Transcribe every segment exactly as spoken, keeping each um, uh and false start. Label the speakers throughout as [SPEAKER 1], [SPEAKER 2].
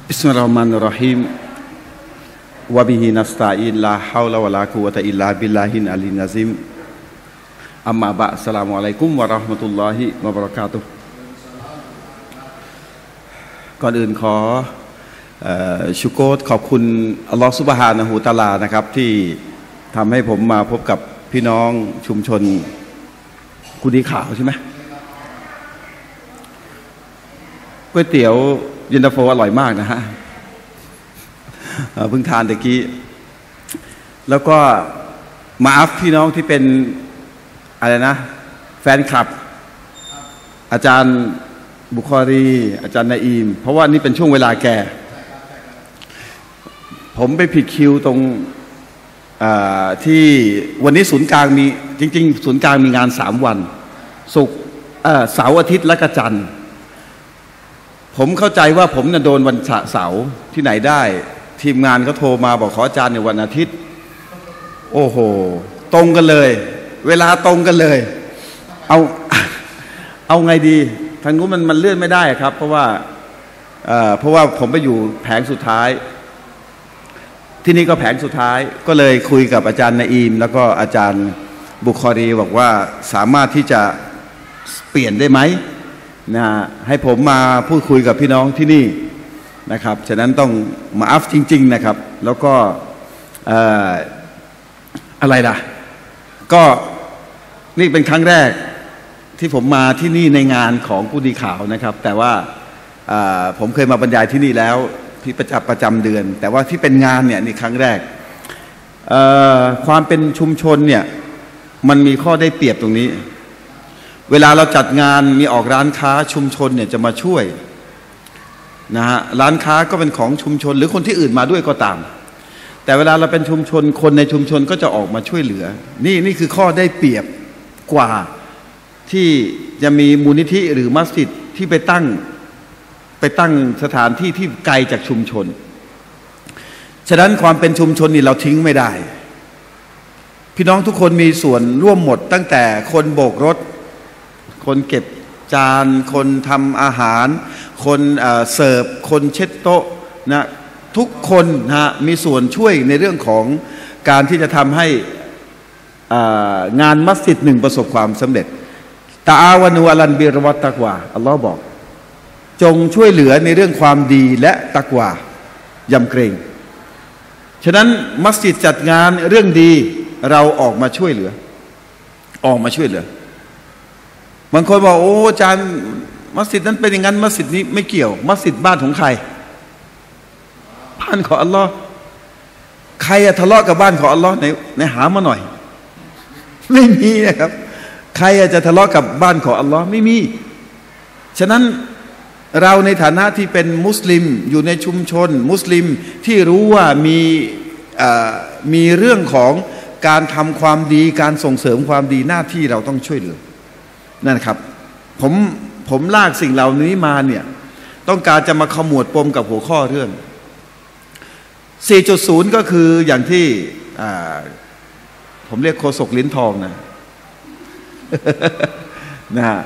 [SPEAKER 1] บิสมิลลาฮิรเราะห์มานิรเราะฮีมวะบิฮินัสตะอีนลาฮาวละวะลากุวะตะอิลลาบิลลาฮิลอะลีนะซิมอัมมาบะอัสสลามุอะลัยกุมวะเราะห์มะตุลลอฮิวะบะเราะกาตุฮ์ก่อนอื่นขอชุโกรขอบคุณอัลลอฮฺซุบฮานะฮูวะตะอาลานะครับที่ทำให้ผมมาพบกับพี่น้องชุมชนกุดีขาวใช่ไหมก๋วยเตี๋ยวเย็นตาโฟอร่อยมากนะฮะเพิ่งทานตะกี้แล้วก็มาอัพพี่น้องที่เป็นอะไรนะแฟนคลับอาจารย์บุคอรีอาจารย์นาอีมเพราะว่านี่เป็นช่วงเวลาแกผมไปผิดคิวตรงที่วันนี้ศูนย์กลางมีจริงๆศูนย์กลางมีงานสามวันศุกร์เสาร์อาทิตย์และก็จันทร์ผมเข้าใจว่าผมจะโดนวันเสาร์ที่ไหนได้ทีมงานก็โทรมาบอกขออาจารย์ในวันอาทิตย์โอ้โหตรงกันเลยเวลาตรงกันเลยเอาเอาไงดีทางนู้นมันมันเลื่อนไม่ได้ครับเพราะว่าเอ่อเพราะว่าผมไปอยู่แผงสุดท้ายที่นี่ก็แผงสุดท้ายก็เลยคุยกับอาจารย์นาอีมแล้วก็อาจารย์บุคอรีบอกว่าสามารถที่จะเปลี่ยนได้ไหมนะให้ผมมาพูดคุยกับพี่น้องที่นี่นะครับฉะนั้นต้องมาอัพจริงๆนะครับแล้วก็เอ่ออะไรล่ะก็นี่เป็นครั้งแรกที่ผมมาที่นี่ในงานของกุดีขาวนะครับแต่ว่าผมเคยมาบรรยายที่นี่แล้วที่ประจำประจำเดือนแต่ว่าที่เป็นงานเนี่ยนี่ครั้งแรกความเป็นชุมชนเนี่ยมันมีข้อได้เปรียบตรงนี้เวลาเราจัดงานมีออกร้านค้าชุมชนเนี่ยจะมาช่วยนะฮะร้านค้าก็เป็นของชุมชนหรือคนที่อื่นมาด้วยก็ตามแต่เวลาเราเป็นชุมชนคนในชุมชนก็จะออกมาช่วยเหลือนี่นี่คือข้อได้เปรียบกว่าที่จะมีมูลนิธิหรือมัสยิดที่ไปตั้งไปตั้งสถานที่ที่ไกลจากชุมชนฉะนั้นความเป็นชุมชนนี่เราทิ้งไม่ได้พี่น้องทุกคนมีส่วนร่วมหมดตั้งแต่คนโบกรถคนเก็บจานคนทำอาหารคนเสิร์ฟคนเช็ดโต๊ะนะทุกคนนะมีส่วนช่วยในเรื่องของการที่จะทำให้งานมัสยิดหนึ่งประสบความสำเร็จตะอาวานูอัลันบิรวัตตักวาอัลลอฮ์บอกจงช่วยเหลือในเรื่องความดีและตักวายำเกรงฉะนั้นมัสยิดจัดงานเรื่องดีเราออกมาช่วยเหลือออกมาช่วยเหลือบางคนบอกโอ้อาจารย์มัสยิดนั้นเป็นอย่างนั้นมัสยิดนี้ไม่เกี่ยวมัสยิดบ้านของใครบ้านของอัลลอฮ์ใครทะเลาะกับบ้านของอัลลอฮ์ในในหามาหน่อยไม่มีนะครับใครจะทะเลาะกับบ้านของอัลลอฮ์ไม่มีฉะนั้นเราในฐานะที่เป็นมุสลิมอยู่ในชุมชนมุสลิมที่รู้ว่ามีมีเรื่องของการทำความดีการส่งเสริมความดีหน้าที่เราต้องช่วยเหลือนั่นครับผมผมลากสิ่งเหล่านี้มาเนี่ยต้องการจะมาขมวดปมกับหัวข้อเรื่อง สี่จุดศูนย์ ก็คืออย่างที่ผมเรียกโคศกลิ้นทองนะนะฮะ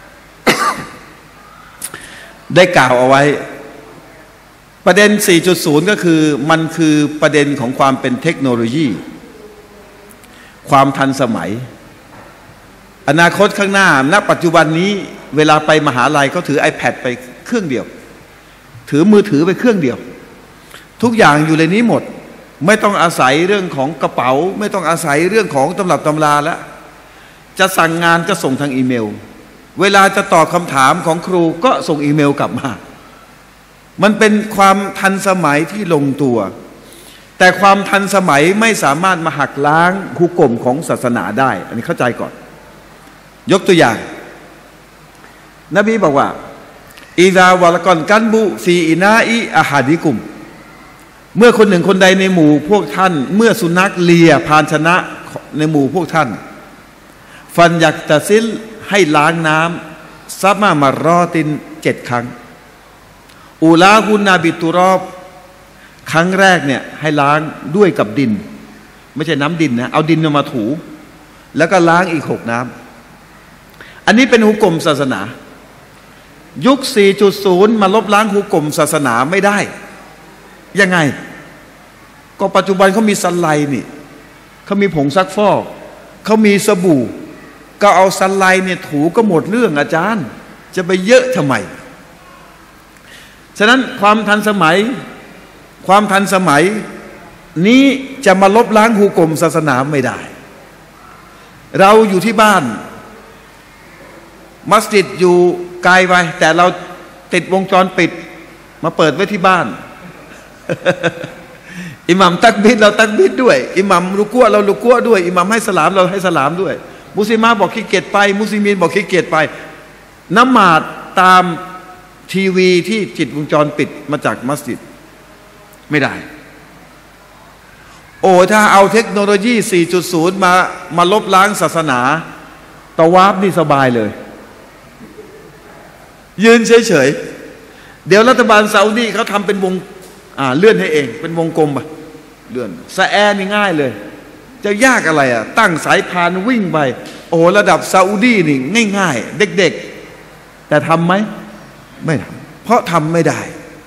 [SPEAKER 1] ได้กล่าวเอาไว้ประเด็น สี่จุดศูนย์ ก็คือมันคือประเด็นของความเป็นเทคโนโลยีความทันสมัยอนาคตข้างหน้าณปัจจุบันนี้เวลาไปมหาลัยก็ถือ iPad ไปเครื่องเดียวถือมือถือไปเครื่องเดียวทุกอย่างอยู่ในนี้หมดไม่ต้องอาศัยเรื่องของกระเป๋าไม่ต้องอาศัยเรื่องของตำรับตำราแล้วจะสั่งงานก็ส่งทางอีเมลเวลาจะตอบคำถามของครูก็ส่งอีเมลกลับมามันเป็นความทันสมัยที่ลงตัวแต่ความทันสมัยไม่สามารถมาหักล้างหุกมของศาสนาได้อันนี้เข้าใจก่อนยกตัวอย่างนบีบอกว่าอิซาวะละกอนกันบุฟีอินาอิอะฮาดิกุมเมื่อคนหนึ่งคนใดในหมู่พวกท่านเมื่อสุนัขเลียภาชนะในหมู่พวกท่านฟันยักตะซิลให้ล้างน้ำซับมามารอตินเจ็ดครั้งอูลาฮุนนาบิตุรอบครั้งแรกเนี่ยให้ล้างด้วยกับดินไม่ใช่น้ำดินนะเอาดินมาถูแล้วก็ล้างอีกหกน้ำอันนี้เป็นหุกมศาสนายุค สี่จุดศูนย์ มาลบล้างหุกมศาสนาไม่ได้ยังไงก็ปัจจุบันเขามีซันไลท์นี่เขามีผงซักฟอกเขามีสบู่ก็เอาซันไลท์เนี่ยถูก็หมดเรื่องอาจารย์จะไปเยอะทำไมฉะนั้นความทันสมัยความทันสมัยนี้จะมาลบล้างฮุกมศาสนาไม่ได้เราอยู่ที่บ้านมัสยิดอยู่ไกลไปแต่เราติดวงจรปิดมาเปิดไว้ที่บ้าน อิหมัมตักบิดเราตักบิดด้วยอิหมัมรุกัวเรารุกัวด้วยอิหมัมให้สลามเราให้สลามด้วยมุสลิมาบอกขี้เกียจไปมุสลิมีนบอกขี้เกียจไปน้ำมาดตามทีวีที่จิตวงจรปิดมาจากมัสยิดไม่ได้โอ้ถ้าเอาเทคโนโลยี สี่จุดศูนย์ มามาลบล้างศาสนาตะวาฟนี่สบายเลยยืนเฉยๆเดี๋ยวรัฐบาลซาอุดีเขาทำเป็นวงอ่าเลื่อนให้เองเป็นวงกลมไปเลื่อนสแอร์นี่ง่ายเลยจะยากอะไรอ่ะตั้งสายพานวิ่งไปโอ้ระดับซาอุดีนี่ง่ายๆเด็กๆแต่ทำไหมไม่ทำเพราะทำไม่ได้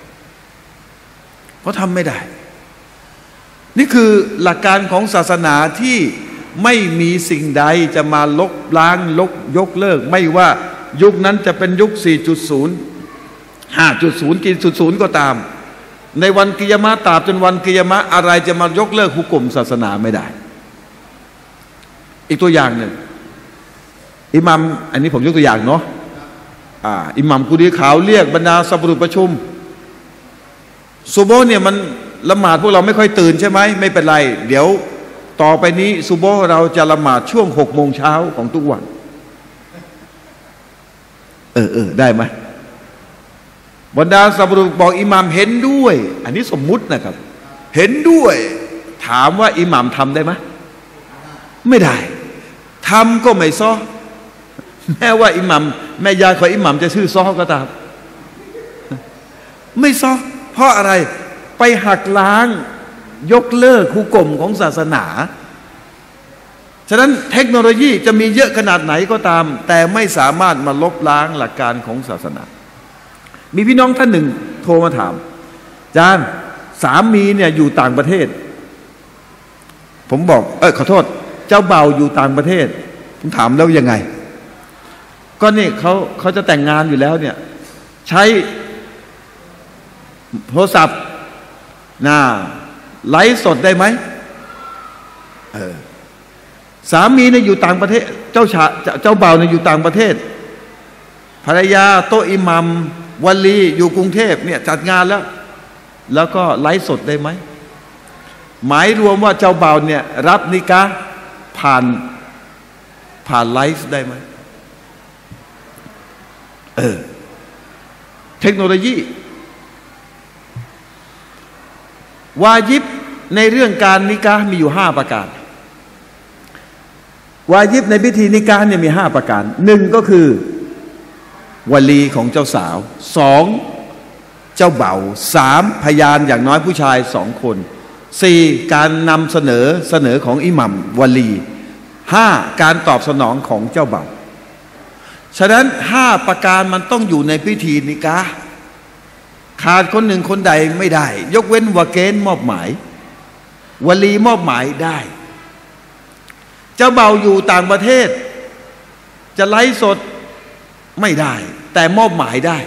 [SPEAKER 1] เพราะทำไม่ได้นี่คือหลักการของศาสนาที่ไม่มีสิ่งใดจะมาลบล้างลบยกเลิกไม่ว่ายุคนั้นจะเป็นยุค สี่จุดศูนย์ ห้าจุดศูนย์ กี่จุดศูนย์ก็ตามในวันกิยามะห์ตราบจนวันกิยามะห์อะไรจะมายกเลิกฮุกมศาสนาไม่ได้อีกตัวอย่างหนึ่งอิหมัมอันนี้ผมยกตัวอย่างเนาะอ่าอิหมัมกุดีขาวเรียกบรรดาสับปะรุษประชุมซุโบเนี่ยมันละหมาดพวกเราไม่ค่อยตื่นใช่ไหมไม่เป็นไรเดี๋ยวต่อไปนี้ซุโบเราจะละหมาดช่วงหกโมงเช้าของทุกวันเออเออได้ไหมบรรดาสับปะรุษบอกอิหมัมเห็นด้วยอันนี้สมมุตินะครับเห็นด้วยถามว่าอิหมัมทำได้ไหมไม่ได้ทำก็ไม่ซ้อแม้ว่าอิหมัมแม่ยายของอิหมัมจะชื่อซ้อก็ตามไม่ซ้อเพราะอะไรไปหักล้างยกเลิกฮุกมของศาสนาฉะนั้นเทคโนโลยีจะมีเยอะขนาดไหนก็ตามแต่ไม่สามารถมาลบล้างหลักการของศาสนามีพี่น้องท่านหนึ่งโทรมาถามอาจารย์สามีเนี่ยอยู่ต่างประเทศผมบอกเออขอโทษเจ้าเบ่าวอยู่ต่างประเทศผมถามแล้วยังไงก็นี่เขาเขาจะแต่งงานอยู่แล้วเนี่ยใช้โทรศัพท์น่าไลฟ์สดได้ไหมเออสามีเนี่ยอยู่ต่างประเทศเจ้าชาเจ้าบ่าวเนี่ยอยู่ต่างประเทศภรรยาโตอิหมัมวลีอยู่กรุงเทพเนี่ยจัดงานแล้วแล้วก็ไลฟ์สดได้ไหมหมายรวมว่าเจ้าบ่าวเนี่ยรับนิกะห์ผ่านผ่านไลฟ์ได้ไหมเออเทคโนโลยีวาญิบในเรื่องการนิกะห์มีอยู่ห้าประการวาญิบในพิธีนิกะห์เนี่ยมีห้าประการหนึ่งก็คือวลีของเจ้าสาวสองเจ้าเบ่าวสามพยานอย่างน้อยผู้ชายสองคนสี่การนำเสนอเสนอของอิหมัมวลีห้าการตอบสนองของเจ้าเบ่าวฉะนั้นห้าประการมันต้องอยู่ในพิธีนิกะห์ขาดคนหนึ่งคนใดไม่ได้ยกเว้นวาเกณฑ์มอบหมายวลีมอบหมายได้เจ้าเบ่าวอยู่ต่างประเทศจะไลฟ์สดไม่ได้แต่มอบหมายได้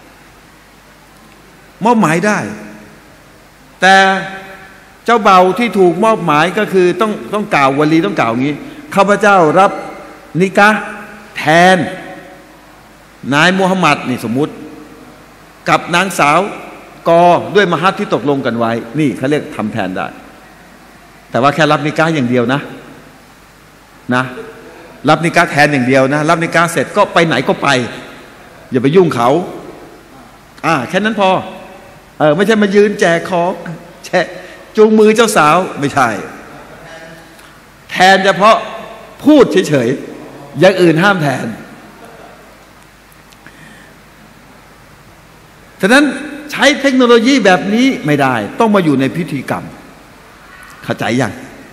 [SPEAKER 1] มอบหมายได้แต่เจ้าเบ่าวที่ถูกมอบหมายก็คือต้องต้องกล่าววลีต้องกล่าวอย่างนี้ข้าพเจ้ารับนิกะห์แทนนายมูฮัมหมัดนี่สมมุติกับนางสาวกอด้วยมหัศที่ตกลงกันไว้นี่เขาเรียกทำแทนได้แต่ว่าแค่รับนิกะห์อย่างเดียวนะนะรับนิกะห์แทนอย่างเดียวนะรับนิกะห์เสร็จก็ไปไหนก็ไปอย่าไปยุ่งเขาอ่าแค่นั้นพอเออไม่ใช่มายืนแจกของแชะจูงมือเจ้าสาวไม่ใช่แทนเฉพาะพูดเฉยๆอย่างอื่นห้ามแทนฉะนั้นใช้เทคโนโลยีแบบนี้ไม่ได้ต้องมาอยู่ในพิธีกรรมเข้าใจยัง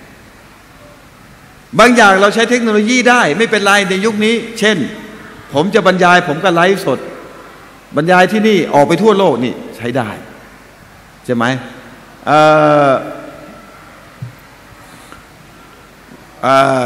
[SPEAKER 1] บางอย่างเราใช้เทคโนโลยีได้ไม่เป็นไรในยุคนี้เช่นผมจะบรรยายผมก็ไลฟ์สดบรรยายที่นี่ออกไปทั่วโลกนี่ใช้ได้ใช่ไหมเอ่อเอ่อ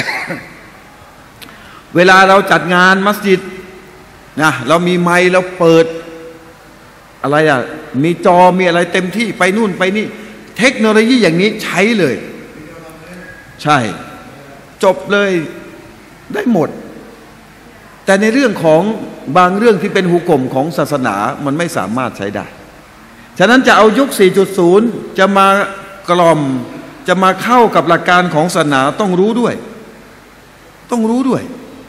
[SPEAKER 1] เวลาเราจัดงานมัสยิดนะเรามีไมค์เราเปิดอะไรอ่ะมีจอมีอะไรเต็มที่ไปนู่นไปนี่เทคโนโลยีอย่างนี้ใช้เลยใช่จบเลยได้หมดแต่ในเรื่องของบางเรื่องที่เป็นหุกมของศาสนามันไม่สามารถใช้ได้ฉะนั้นจะเอายุค สี่จุดศูนย์ จะมากล่อมจะมาเข้ากับหลักการของศาสนาต้องรู้ด้วยต้องรู้ด้วย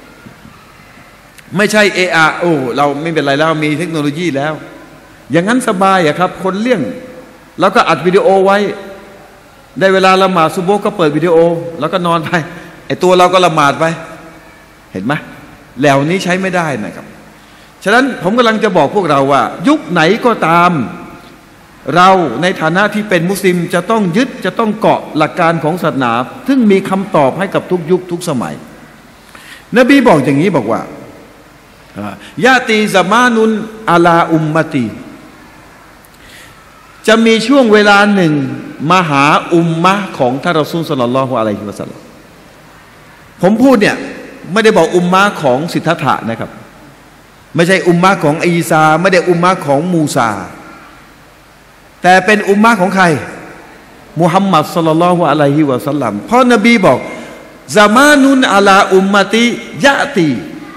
[SPEAKER 1] ไม่ใช่เออะโอ้เราไม่เป็นไรแล้วมีเทคโนโลยีแล้วอย่างนั้นสบายอะครับคนเลี่ยงแล้วก็อัดวิดีโอไว้ได้เวลาละหมาดซุบโฮ์ก็เปิดวิดีโอแล้วก็นอนไปไอตัวเราก็ละหมาดไปเห็นไหมแล้วนี้ใช้ไม่ได้นะครับฉะนั้นผมกำลังจะบอกพวกเราว่ายุคไหนก็ตามเราในฐานะที่เป็นมุสลิมจะต้องยึดจะต้องเกาะหลักการของศาสนาซึ่งมีคำตอบให้กับทุกยุคทุกสมัยนบีบอกอย่างนี้บอกว่ายาตีซามานุนอาลาอุมมะตีจะมีช่วงเวลาหนึ่งมาหาอุมมะของท่านรอซูลศ็อลลัลลอฮุอะลัยฮิวะซัลลัมผมพูดเนี่ยไม่ได้บอกอุมมะของสิทธัตถะนะครับไม่ใช่อุมมะของอีสาไม่ได้อุมมะของมูซาแต่เป็นอุมมะของใครมุฮัมมัดศ็อลลัลลอฮุอะลัยฮิวะซัลลัมเพราะนบีบอกซามานุนอาลาอุมมะติยะตี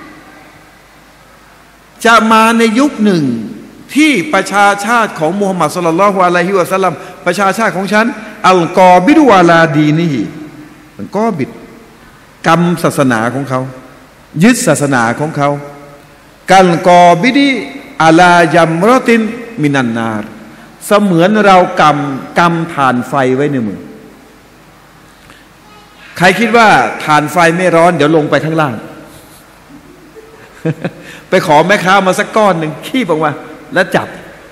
[SPEAKER 1] จะมาในยุคหนึ่งที่ประชาชาติของมุฮัมมัดศ็อลลัลลอฮุอะลัยฮิวะซัลลัมประชาชาติของฉันอัลกอบิดวาลาดีนีมันก็บิดกรรมศาสนาของเขายึดศาสนาของเขากัลกอบิดีอาลายัมรอตินมินันนาร์เสมือนเรากำกำฐานไฟไว้ในมือใครคิดว่าฐานไฟไม่ร้อนเดี๋ยวลงไปข้างล่าง ไปขอแม่ค้ามาสักก้อนหนึ่งขี้ออกมาแล้วจับ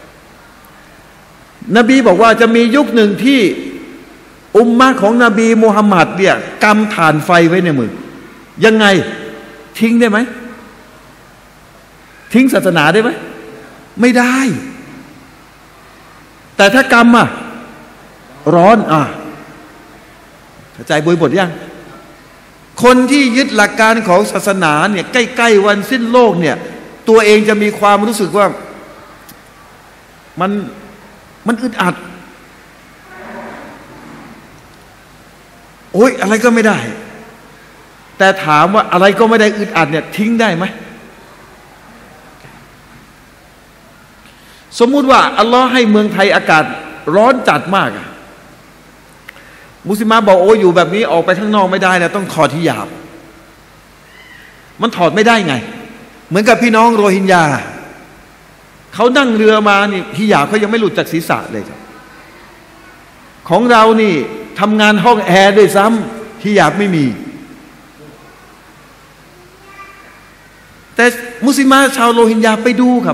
[SPEAKER 1] นบีบอกว่าจะมียุคหนึ่งที่อุมมะของนบีมุฮัมมัดเนี่ยกำฐานไฟไว้ในมือยังไงทิ้งได้ไหมทิ้งศาสนาได้ไหมไม่ได้แต่ถ้ากรรมอ่ะร้อนอ่ะเข้าใจบริบทยังคนที่ยึดหลักการของศาสนาเนี่ยใกล้ๆวันสิ้นโลกเนี่ยตัวเองจะมีความรู้สึกว่ามันมันอึดอัดโอ๊ยอะไรก็ไม่ได้แต่ถามว่าอะไรก็ไม่ได้อึดอัดเนี่ยทิ้งได้ไหมสมมุติว่าอัลลอฮ์ให้เมืองไทยอากาศร้อนจัดมากมุสลิมบอกโอ้ยอยู่แบบนี้ออกไปข้างนอกไม่ได้นะต้องถอดฮิญาบมันถอดไม่ได้ไงเหมือนกับพี่น้องโรฮิงญาเขานั่งเรือมานี่ฮิญาบเขายังไม่หลุดจากศีรษะเลยครับของเรานี่ทำงานห้องแอร์ด้วยซ้ำฮิญาบไม่มีแต่มุสลิมชาวโรฮิงญาไปดูครับ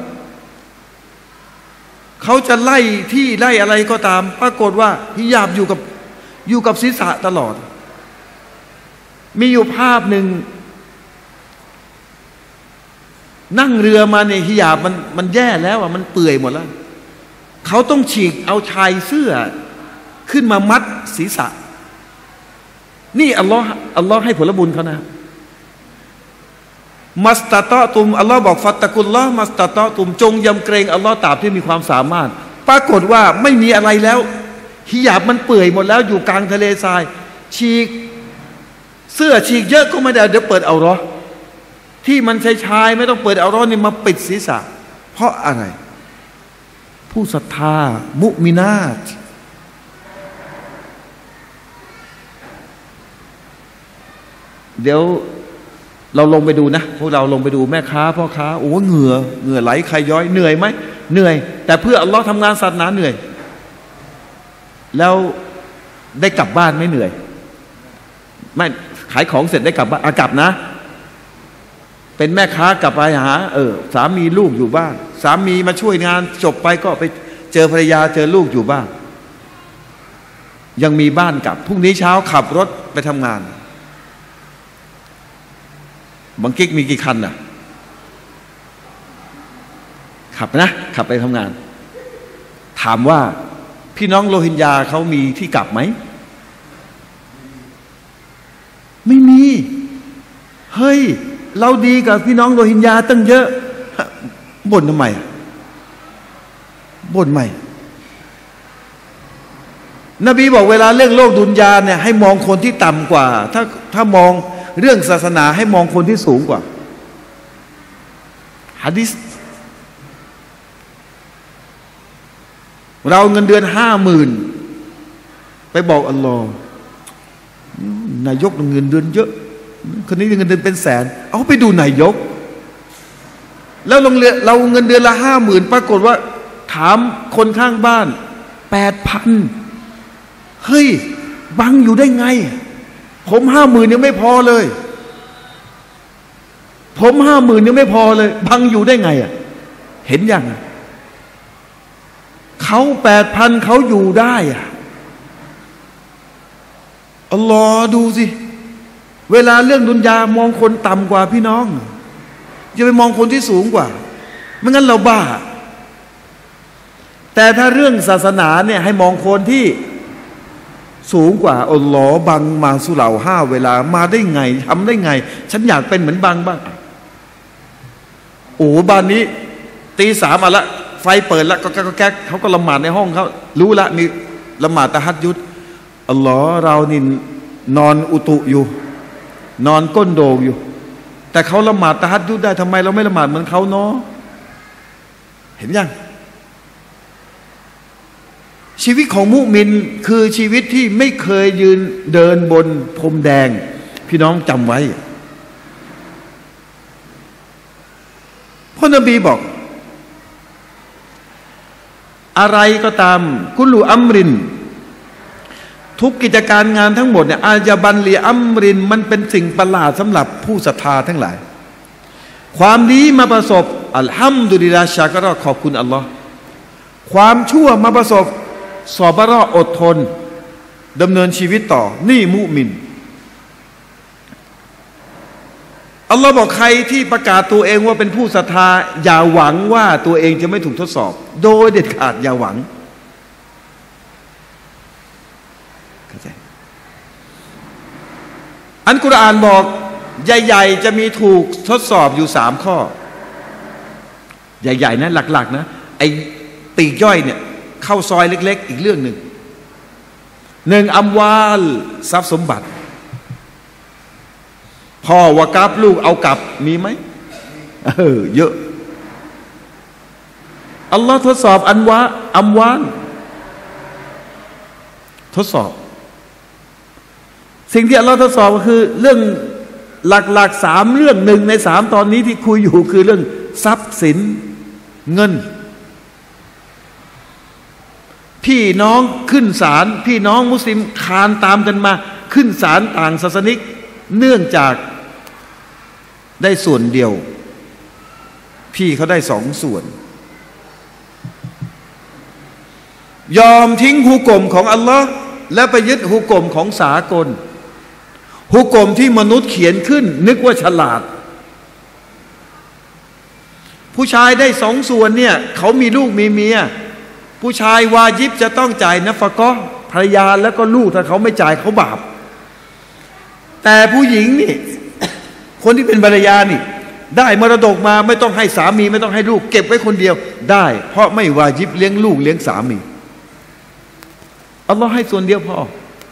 [SPEAKER 1] เขาจะไล่ที่ไล่อะไรก็ตามปรากฏว่าฮิญาบอยู่กับอยู่กับศีรษะตลอดมีอยู่ภาพหนึ่งนั่งเรือมาในฮิญาบมันมันแย่แล้วอ่ะมันเปื่อยหมดแล้วเขาต้องฉีกเอาชายเสื้อขึ้นมามัดศีรษะนี่อัลลอฮ์อัลลอฮ์ให้ผลบุญเขานะมัสตะตอตุมอัลลอฮ์บอกฟัตตะกุลลอฮ์มัสตะตอตุมจงยำเกรงอัลลอฮ์ตราบที่มีความสามารถปรากฏว่าไม่มีอะไรแล้วฮิญาบมันเปื่อยหมดแล้วอยู่กลางทะเลทรายฉีกเสื้อฉีกเยอะก็ไม่ได้เดี๋ยวเปิดเอาร้อที่มันชายชายไม่ต้องเปิดเอาร้อนี่มาปิดศีรษะเพราะอะไรผู้ศรัทธามุมินาตเดี๋ยวเราลงไปดูนะพวกเราลงไปดูแม่ค้าพ่อค้าโอ้เหงื่อเหงื่อไหลใครย้อยเหนื่อยไหมเหนื่อยแต่เพื่ออัลลอฮ์ทำงานศาสนาเหนื่อยแล้วได้กลับบ้านไม่เหนื่อยไม่ขายของเสร็จได้กลับบ้านกลับนะเป็นแม่ค้ากลับไปหาเออสามีลูกอยู่บ้านสามีมาช่วยงานจบไปก็ไปเจอภรรยาเจอลูกอยู่บ้านยังมีบ้านกลับพรุ่งนี้เช้าขับรถไปทำงานบางกิ๊กมีกี่คันน่ะขับนะขับไปทำงานถามว่าพี่น้องโรฮิงญาเขามีที่กลับไหมไม่มีเฮ้ยเราดีกับพี่น้องโรฮิงญาตั้งเยอะบ่นทำไมบ่นใหม่นบีบอกเวลาเรื่องโลกดุนยาเนี่ยให้มองคนที่ต่ำกว่าถ้าถ้ามองเรื่องศาสนาให้มองคนที่สูงกว่าหะดีษเราเงินเดือนห้าหมื่นไปบอกอัลลอฮ์นายกเงินเดือนเยอะคนนี้เงินเดือนเป็นแสนเอาไปดูนายกแล้วโรงเรียนเราเงินเดือนละห้าหมื่นปรากฏว่าถามคนข้างบ้านแปดพันเฮ้ยบังอยู่ได้ไงผมห้าหมื่นยังไม่พอเลยผมห้าหมื่นยังไม่พอเลยบังอยู่ได้ไงอ่ะเห็นยังเขาแปดพันเขาอยู่ได้อ่ะอัลลอฮ์ดูสิเวลาเรื่องดุนยามองคนต่ำกว่าพี่น้องจะไปมองคนที่สูงกว่าไม่งั้นเราบ้าแต่ถ้าเรื่องศาสนาเนี่ยให้มองคนที่สูงกว่าอัลลอฮ์บังมาสุเหร่าห้าเวลามาได้ไงทำได้ไงฉันอยากเป็นเหมือนบังบ้างโอ้บ้านนี้ตีสามอ่ะละไฟเปิดแล้วก็แก๊กเขาก็ละหมาดในห้องเขารู้ละมีละหมาดตะฮัดยุดอัลลอฮ์เรานี่นอนอุตุอยู่นอนก้นโดงอยู่แต่เขาละหมาดตะฮัดยุดได้ทำไมเราไม่ละหมาดเหมือนเขาเนาะเห็นยังชีวิตของมุมินคือชีวิตที่ไม่เคยยืนเดินบนพรมแดงพี่น้องจำไว้พ่อนบีบอกอะไรก็ตามกุลูอัมรินทุกกิจการงานทั้งหมดเนี่ยอาจบันลีอัมรินมันเป็นสิ่งประหลาดสำหรับผู้ศรัทธาทั้งหลายความดีมาประสบอัลฮัมดุลิลลาฮ์ชากะเราะห์ขอบคุณอัลลอฮ์ความชั่วมาประสบซอบะเราะห์อดทนดำเนินชีวิตต่อนี่มุมินอัลลอฮ์บอกใครที่ประกาศตัวเองว่าเป็นผู้ศรัทธาอย่าหวังว่าตัวเองจะไม่ถูกทดสอบโดยเด็ดขาดอย่าหวังเข้าใจอันกุรอานบอกใหญ่ๆจะมีถูกทดสอบอยู่สามข้อใหญ่ๆนะหลักๆนะไอ้ปีกย่อยเนี่ยเข้าซอยเล็กๆอีกเรื่องหนึ่งหนึ่งอัมวาลทรัพย์สมบัติพ่อวากับลูกเอากลับมีไหมเออเยอะอัลลอฮ์ทดสอบอันวะอัมวาลทดสอบสิ่งที่อัลลอฮ์ทดสอบก็คือเรื่องหลักๆสามเรื่องหนึ่งในสามตอนนี้ที่คุยอยู่คือเรื่องทรัพย์สินเงินพี่น้องขึ้นศาลพี่น้องมุสลิมคานตามกันมาขึ้นศาลต่างศาสนิกเนื่องจากได้ส่วนเดียวพี่เขาได้สองส่วนยอมทิ้งฮุกมของอัลลอฮ์และไปยึดฮุกมของสากลฮุกมที่มนุษย์เขียนขึ้นนึกว่าฉลาดผู้ชายได้สองส่วนเนี่ยเขามีลูกมีเมียผู้ชายวาญิบจะต้องจ่ายนะฟะกอภรรยาแล้วก็ลูกถ้าเขาไม่จ่ายเขาบาปแต่ผู้หญิงนี่ คนที่เป็นภรรยานี่ได้มรดกมาไม่ต้องให้สามีไม่ต้องให้ลูกเก็บไว้คนเดียวได้เพราะไม่วาญิบเลี้ยงลูกเลี้ยงสามีอัลลอฮ์ให้ส่วนเดียวพอ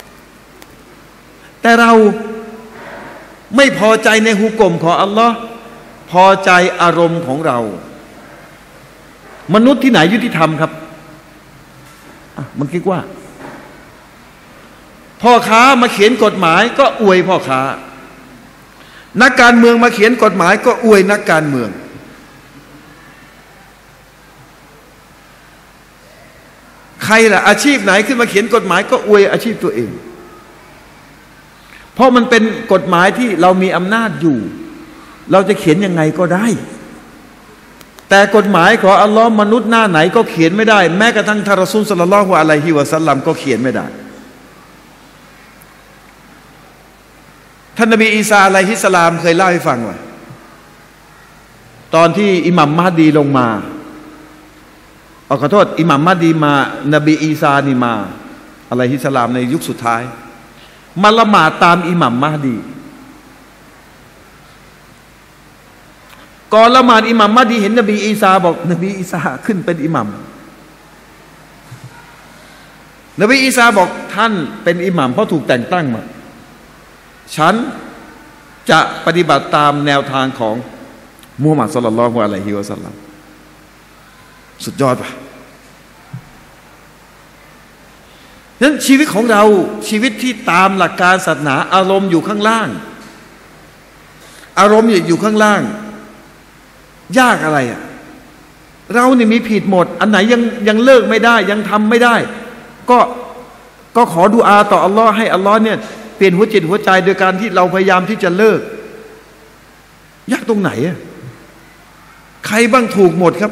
[SPEAKER 1] แต่เราไม่พอใจในฮุกมของอัลลอฮ์พอใจอารมณ์ของเรามนุษย์ที่ไหนยุติธรรมครับมันคิดว่าพ่อค้ามาเขียนกฎหมายก็อวยพ่อค้านักการเมืองมาเขียนกฎหมายก็อวยนักการเมืองใครล่ะอาชีพไหนขึ้นมาเขียนกฎหมายก็อวยอาชีพตัวเองเพราะมันเป็นกฎหมายที่เรามีอำนาจอยู่เราจะเขียนยังไงก็ได้แต่กฎหมายของอัลลอฮ์มนุษย์หน้าไหนก็เขียนไม่ได้แม้กระทั่งท่านรอซูลศ็อลลัลลอฮุอะลัยฮิวะซัลลัมก็เขียนไม่ได้ท่านนบีอีสาอะลัยฮิสสลามเคยเล่าให้ฟังว่าตอนที่อิหมัมมะฮดีลงมาเอาขอโทษอิหม่ามมะดีมานบีอีซานี่มาอะลัยฮิสสลามในยุคสุดท้ายมาละหมาดตามอิหม่ามมะดีก่อนละหมาดอิหม่ามมะดีเห็นนบีอีซาบอกนบีอีซาขึ้นเป็นอิหม่ามนบีอีซาบอกท่านเป็นอิหม่ามเพราะถูกแต่งตั้งมาฉันจะปฏิบัติตามแนวทางของมุฮัมมัดศ็อลลัลลอฮุอะลัยฮิวะซัลลัมสุดยอดป่ะนั้นชีวิตของเราชีวิตที่ตามหลักการศาสนาอารมณ์อยู่ข้างล่างอารมณ์อยู่ข้างล่างยากอะไรอ่ะเราเนี่ยมีผิดหมดอันไหนยังยังเลิกไม่ได้ยังทำไม่ได้ก็ก็ขอดุอาต่ออัลลอฮ์ให้อัลลอฮ์เนี่ยเปลี่ยนหัวจิตหัวใจโดยการที่เราพยายามที่จะเลิกยากตรงไหนอ่ะใครบ้างถูกหมดครับ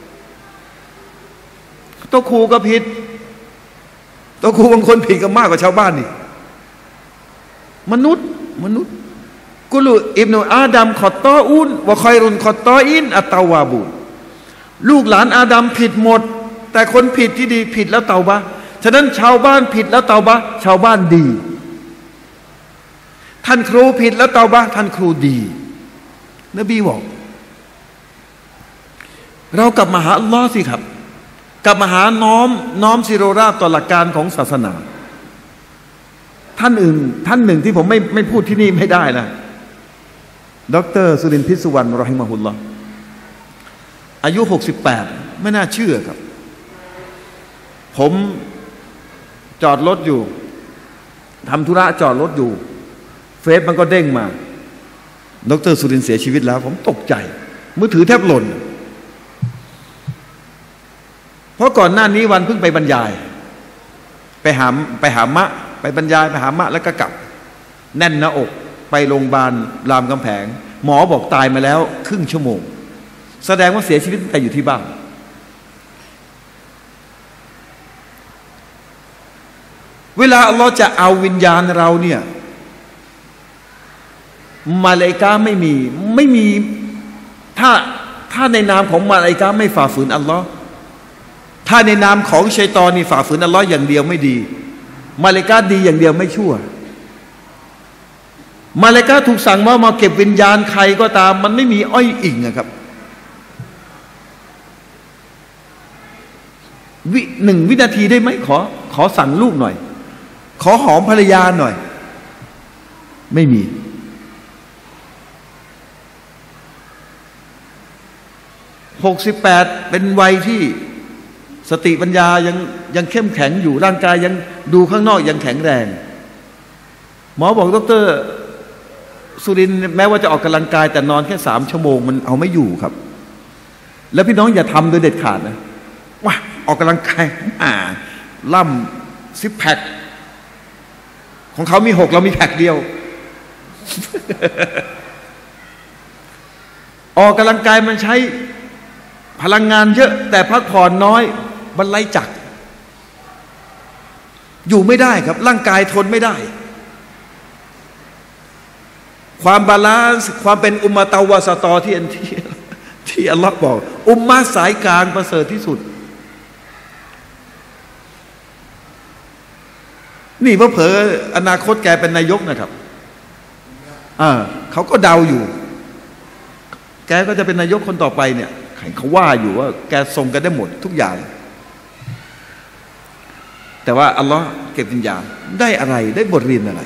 [SPEAKER 1] ตัวครูก็ผิดตัวครูบางคนผิดกันมากกว่าชาวบ้านนี่มนุษย์มนุษย์กุลูอิบนุอาดัมขอตออุนวะคอยรุนขอตออินอัตตาวาบูลูกหลานอาดัมผิดหมดแต่คนผิดที่ดีผิดแล้วเตาบะฉะนั้นชาวบ้านผิดแล้วเตาบะชาวบ้านดีท่านครูผิดแล้วเตาบะท่านครูดีนบีบอกเรากลับมาหาอัลลอฮ์สิครับกลับมาหาน้อมน้อมซิโรราบต่อหลักการของศาสนาท่านอื่นท่านหนึ่งที่ผมไม่ไม่พูดที่นี่ไม่ได้นะดร.สุรินทร์พิสุวรรณรอฮิมะฮุลลอฮ์อายุหกสิบแปดไม่น่าเชื่อครับผมจอดรถอยู่ทำธุระจอดรถอยู่เฟซมันก็เด้งมาดร.สุรินทร์เสียชีวิตแล้วผมตกใจมือถือแทบหล่นเพราะก่อนหน้านี้วันเพิ่งไปบรรยายไปหาไปหามะไปบรรยายไปหามะแล้วก็กลับแน่นหน้าอกไปโรงพยาบาลรามคำแหงหมอบอกตายมาแล้วครึ่งชั่วโมงแสดงว่าเสียชีวิตตั้งแต่อยู่ที่บ้านเวลาอัลลอฮ์จะเอาวิญญาณเราเนี่ยมาลาอิกะห์ไม่มีไม่มีถ้าถ้าในนามของมาลาอิกะห์ไม่ฝ่าฝืนอัลลอฮ์ถ้าในนามของชัยฏอนนี่ฝ่าฝืนอัลลอฮ์อย่างเดียวไม่ดีมาลาอิกะห์ดีอย่างเดียวไม่ชั่วมาลาอิกะห์ถูกสั่งว่ามาเก็บวิญญาณใครก็ตามมันไม่มีอ้อยอิงนะครับวิหนึ่งวินาทีได้ไหมขอขอสั่งลูกหน่อยขอหอมภรรยาหน่อยไม่มีหกสิบแปดเป็นวัยที่สติปัญญายังยังเข้มแข็งอยู่ร่างกายยังดูข้างนอกยังแข็งแรงหมอบอกดร.สุรินทร์แม้ว่าจะออกกำลังกายแต่นอนแค่สามชั่วโมงมันเอาไม่อยู่ครับแล้วพี่น้องอย่าทำโดยเด็ดขาดนะว่าออกกำลังกายอ่าล่ำซิปแพคของเขามีหกเรามีแพคเดียว ออกกำลังกายมันใช้พลังงานเยอะแต่พักผ่อนน้อยบรรลัยจักรอยู่ไม่ได้ครับร่างกายทนไม่ได้ความบาลานซ์ความเป็นอุมมะตาวาสตอที่ที่ที่อัลลอฮ์บอกอุมมะสายกลางประเสริฐที่สุดนี่เผลอๆอนาคตแกเป็นนายกนะครับอ่าเขาก็เดาอยู่แกก็จะเป็นนายกคนต่อไปเนี่ยเขาว่าอยู่ว่าแกทรงกันได้หมดทุกอย่างแต่ว่าอัลลอฮ์เก็บวิญญาณได้อะไรได้บทเรียนอะไร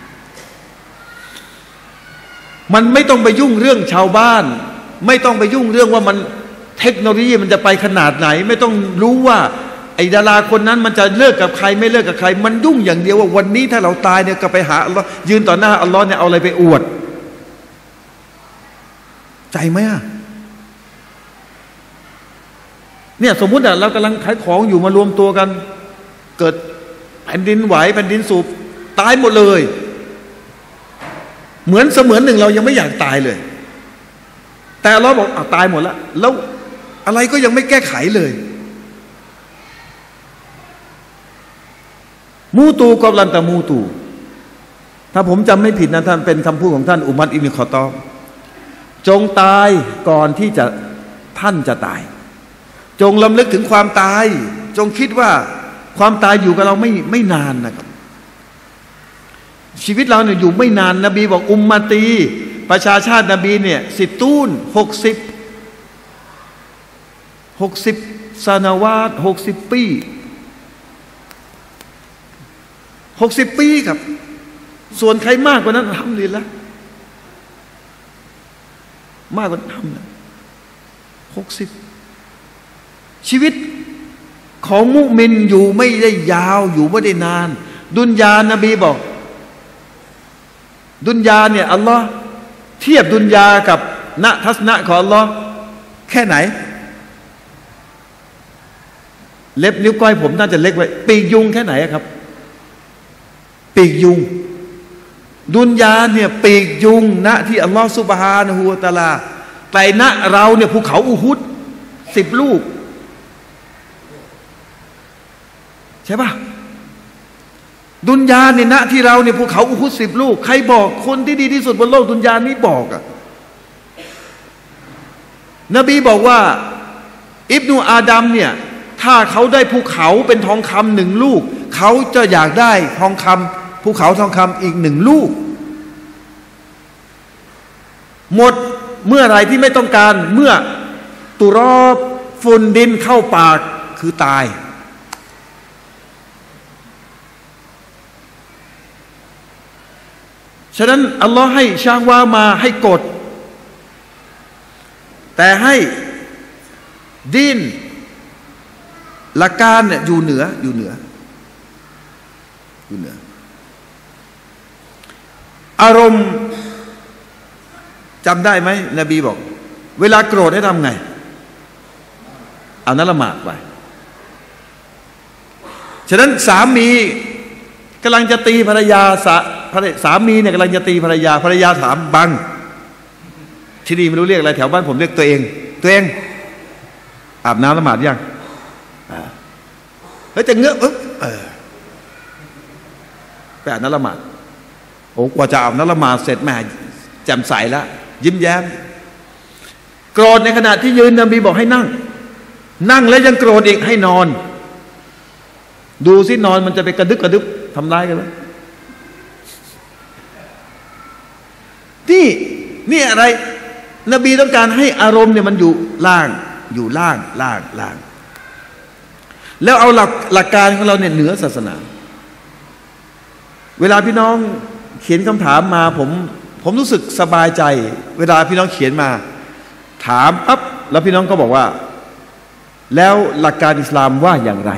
[SPEAKER 1] มันไม่ต้องไปยุ่งเรื่องชาวบ้านไม่ต้องไปยุ่งเรื่องว่ามันเทคโนโลยีมันจะไปขนาดไหนไม่ต้องรู้ว่าไอ้ดาราคนนั้นมันจะเลิกกับใครไม่เลิกกับใครมันยุ่งอย่างเดียวว่าวันนี้ถ้าเราตายเนี่ยก็ไปหาอัลลอฮ์ยืนต่อหน้าอัลลอฮ์เนี่ยเอาอะไรไปอวดใจไหมอ่ะเนี่ยสมมุติอ่ะเรากำลังขายของอยู่มารวมตัวกันเกิดแผ่นดินไหวแผ่นดินสูบตายหมดเลยเหมือนเสมือนหนึ่งเรายังไม่อยากตายเลยแต่เราบอกอ่ะตายหมดแล้วแล้วอะไรก็ยังไม่แก้ไขเลยมูตูกอบลันตะมูตูถ้าผมจำไม่ผิดนะท่านเป็นคำพูดของท่านอุมัรอิบนุคอฏฏอบจงตายก่อนที่จะท่านจะตายจงลำลึกถึงความตายจงคิดว่าความตายอยู่กับเราไม่ไม่นานนะครับชีวิตเราเนี่ยอยู่ไม่นานนบีบอกอุมมะตีประชาชาตินบีเนี่ยสิตูนหกสิบหกสิบซานาวาตหกสิบปีหกสิบปีครับส่วนใครมากกว่านั้นทำดีแล้วมากกว่าทำนะหกสิบชีวิตของมุมินอยู่ไม่ได้ยาวอยู่ไม่ได้นานดุนยานบีบอกดุนยาเนี่ยอัลลอฮ์เทียบดุนยากับณทัศนะของอัลลอฮ์แค่ไหนเล็บนิ้วก้อยผมน่าจะเล็กไว้ปีกยุงแค่ไหนครับปีกยุงดุนยาเนี่ยปีกยุงณที่อัลลอฮ์ซุบฮานะฮูวะตะอาลาไกลณเราเนี่ยภูเขาอูฮุดสิบลูกใช่ปะดุนยาเนี่ยณที่เราเนี่ยภูเขาอูฮุดสิบลูกใครบอกคนที่ดีที่สุดบนโลกดุนยานี้บอกอะนบีบอกว่าอิบนุอาดัมเนี่ยถ้าเขาได้ภูเขาเป็นทองคำหนึ่งลูกเขาจะอยากได้ทองคำภูเขาทองคำอีกหนึ่งลูกหมดเมื่อไรที่ไม่ต้องการเมื่อตุรอบฝุ่นดินเข้าปากคือตายฉะนั้นอัลลอฮ์ให้ชางวามาให้กดแต่ให้ดินหลักการเนี่ยอยู่เหนืออยู่เหนืออยู่เหนืออารมณ์จำได้ไหมนบีบอกเวลาโกรธให้ทำไงเอานั้นละหมาดไปฉะนั้นสามีกำลังจะตีภรรยาสาสามีเนี่ยกำลังจะตีภรรยาภรรยาถามบังที่นี่ไม่รู้เรียกอะไรแถวบ้านผมเรียกตัวเองตัวเองอาบน้ำละหมาดยังแล้วจะเงื้อปึ๊บเออไปอาบน้ำละหมาดโอ้กว่าจะอาบน้ำละหมาดเสร็จแม่แจ่มใสแล้วยิ้มแย้มโกรธในขณะที่ยืนนบีบอกให้นั่งนั่งแล้วยังโกรธอีกให้นอนดูสินอนมันจะไปกระดึบกระดึบทำร้ายกันไหมนี่นี่อะไรนบีต้องการให้อารมณ์เนี่ยมันอยู่ล่างอยู่ล่างล่างล่างแล้วเอาหลักหลักการของเราเนี่ยเหนือศาสนาเวลาพี่น้องเขียนคำถามมาผมผมรู้สึกสบายใจเวลาพี่น้องเขียนมาถามปั๊บแล้วพี่น้องก็บอกว่าแล้วหลักการอิสลามว่าอย่างไร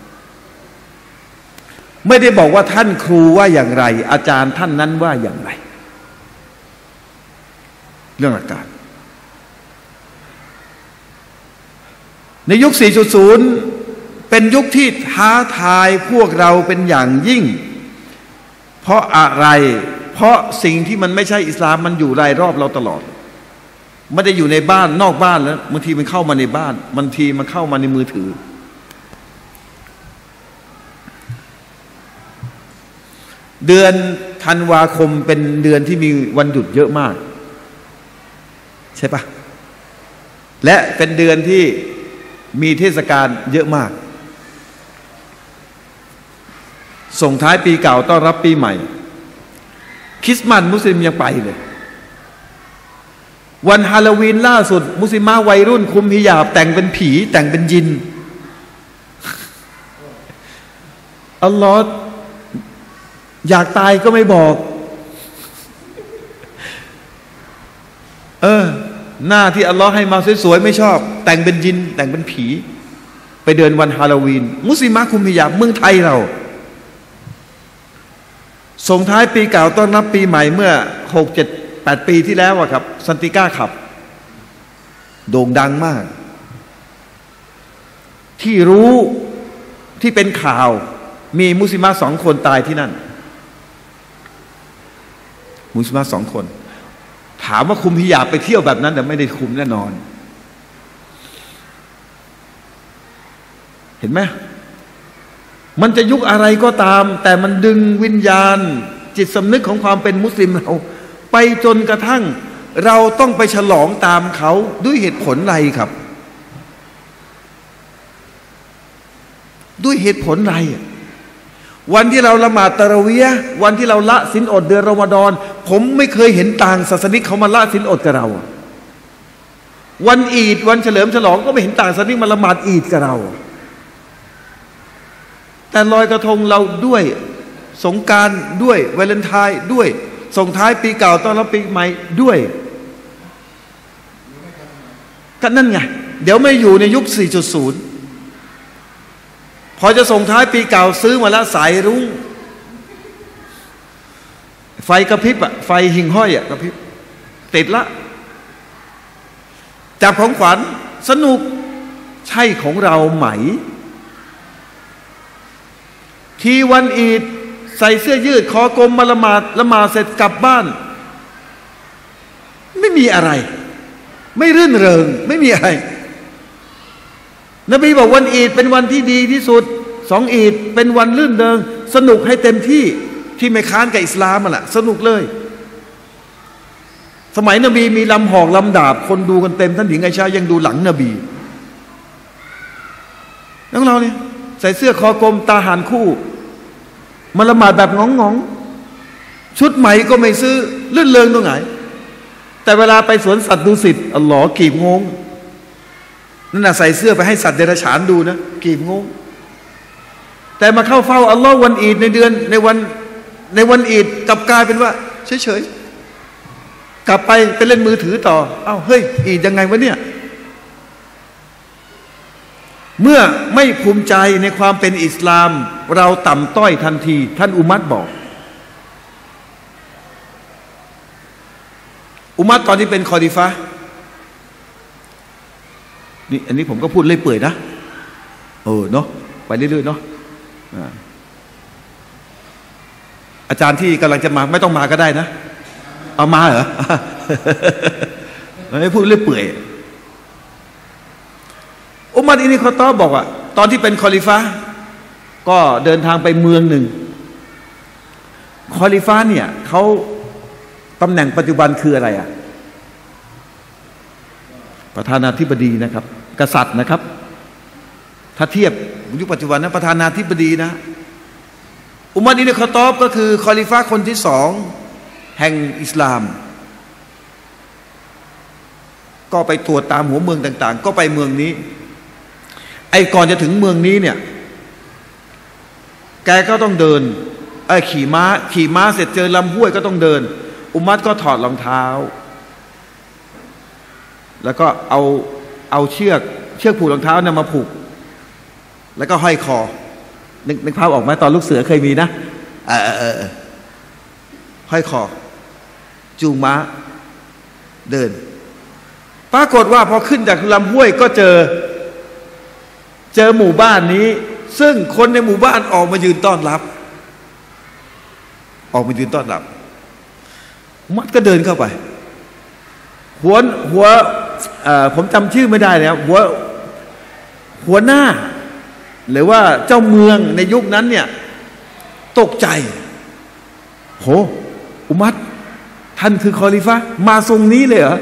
[SPEAKER 1] ไม่ได้บอกว่าท่านครูว่าอย่างไรอาจารย์ท่านนั้นว่าอย่างไรเรื่องหลักการในยุค สี่จุดศูนย์ เป็นยุคที่ท้าทายพวกเราเป็นอย่างยิ่งเพราะอะไรเพราะสิ่งที่มันไม่ใช่อิสลามมันอยู่รายรอบเราตลอดไม่ได้อยู่ในบ้านนอกบ้านแล้วบางทีมันเข้ามาในบ้านบางทีมันเข้ามาในมือถือเดือนธันวาคมเป็นเดือนที่มีวันหยุดเยอะมากใช่ปะและเป็นเดือนที่มีเทศกาลเยอะมากส่งท้ายปีเก่าต้อนรับปีใหม่คริสต์มาสมุสลิมยังไปเลยวันฮาโลวีนล่าสุดมุสลิมะวัยรุ่นคุมฮิญาบแต่งเป็นผีแต่งเป็นยินอัลลอฮ์อยากตายก็ไม่บอกเออหน้าที่อัลลอฮ์ให้มาสวยๆไม่ชอบแต่งเป็นยินแต่งเป็นผีไปเดินวันฮาโลวีนมุสลิมะคุมฮิญาบเมืองไทยเราส่งท้ายปีเก่าต้อนรับปีใหม่เมื่อหกเจ็ดแปดปีที่แล้วอะครับซันติก้าขับโด่งดังมากที่รู้ที่เป็นข่าวมีมุสลิมะสองคนตายที่นั่นมุสลิมะสองคนถามว่าคุมฮิญาบไปเที่ยวแบบนั้นแต่ไม่ได้คุมแน่นอนเห็นไหมมันจะยุคอะไรก็ตามแต่มันดึงวิญญาณจิตสำนึกของความเป็นมุสลิมเราไปจนกระทั่งเราต้องไปฉลองตามเขาด้วยเหตุผลอะไรครับด้วยเหตุผลอะไรวันที่เราละหมาดตะเราะวียะห์วันที่เราละศีลอดเดือนรอมฎอนผมไม่เคยเห็นต่างศาสนิกเขามาละศีลอดกับเราวันอีดวันเฉลิมฉลองก็ไม่เห็นต่างศาสนิกมาละหมาดอีดกับเราแต่ลอยกระทงเราด้วยสงกรานต์ด้วยวาเลนไทน์ด้วยส่งท้ายปีเก่าต้อนรับปีใหม่ด้วยก็นั่นไงเดี๋ยวไม่อยู่ในยุค สี่จุดศูนย์ พอจะส่งท้ายปีเก่าซื้อมาละสายรุ้งไฟกระพริบอะไฟหิ่งห้อยอะกระพริบติดละจับของขวัญสนุกใช่ของเราไหมทีวันอีดใส่เสื้อยืดคอกลมมาละหมาดละหมาดเสร็จกลับบ้านไม่มีอะไรไม่รื่นเริงไม่มีอะไรนบีบอกวันอีดเป็นวันที่ดีที่สุดสองอีดเป็นวันรื่นเริงสนุกให้เต็มที่ที่ไม่ค้านกับอิสลามอ่ะล่ะสนุกเลยสมัยนบีมีลำหอกลำดาบคนดูกันเต็มท่านหญิงไอชายังดูหลังนบีน้องเราเนี่ยใส่เสื้อคอกลมตาหานคู่มาละหมาดแบบงองๆชุดใหม่ก็ไม่ซื้อลื่นเริงตรงไหนแต่เวลาไปสวนสัตว์ดูสิตอัลลอฮ์กีบงงนั่นน่ะใส่เสื้อไปให้สัตว์เดรัจฉานดูนะกีบงงแต่มาเข้าเฝ้าอัลลอฮ์วันอีดในเดือนในวันในวันอีดกลับกลายเป็นว่าเฉยๆกลับไปไปเล่นมือถือต่อเอ้าเฮ้ยอีดยังไงวะเนี่ยเมื่อไม่ภูมิใจในความเป็นอิสลามเราต่ำต้อยทันทีท่านอุมัตบอกอุมัตตอนที่เป็นคอลิฟะห์นี่อันนี้ผมก็พูดเล่อยเปื่อยนะเออเนาะไปเรื่อยๆเนาะอาจารย์ที่กำลังจะมาไม่ต้องมาก็ได้นะเอามาเหรอ ไม่พูดเล่อยเปื่อยอุมัรอิบนุคอฏฏอบบอกว่าตอนที่เป็นคอลิฟะห์ก็เดินทางไปเมืองหนึ่งคอลิฟะห์เนี่ยเขาตำแหน่งปัจจุบันคืออะไรอ่ะประธานาธิบดีนะครับกษัตริย์นะครับถ้าเทียบยุคปัจจุบันนะประธานาธิบดีนะอุมัรอิบนุคอฏฏอบก็คือคอลิฟะห์คนที่สองแห่งอิสลามก็ไปตรวจตามหัวเมืองต่างๆก็ไปเมืองนี้ไอ้ก่อนจะถึงเมืองนี้เนี่ยแกก็ต้องเดินไอ้ขี่ม้าขี่ม้าเสร็จเจอลำห้วยก็ต้องเดินอุมัรก็ถอดรองเท้าแล้วก็เอาเอาเชือกเชือกผูกรองเท้าเนี่ยมาผูกแล้วก็ห้อยคอนึกนึกภาพออกไหมตอนลูกเสือเคยมีนะเออเออเออห้อยคอจูงม้าเดินปรากฏว่าพอขึ้นจากลำห้วยก็เจอเจอหมู่บ้านนี้ซึ่งคนในหมู่บ้านออกมายืนต้อนรับออกมายืนต้อนรับมัดก็เดินเข้าไปหัวหัวผมจำชื่อไม่ได้แล้วหัวหัวหน้าหรือว่าเจ้าเมืองในยุคนั้นเนี่ยตกใจโหอุมัรท่านคือคอลิฟะห์มาทรงนี้เลยเหรอ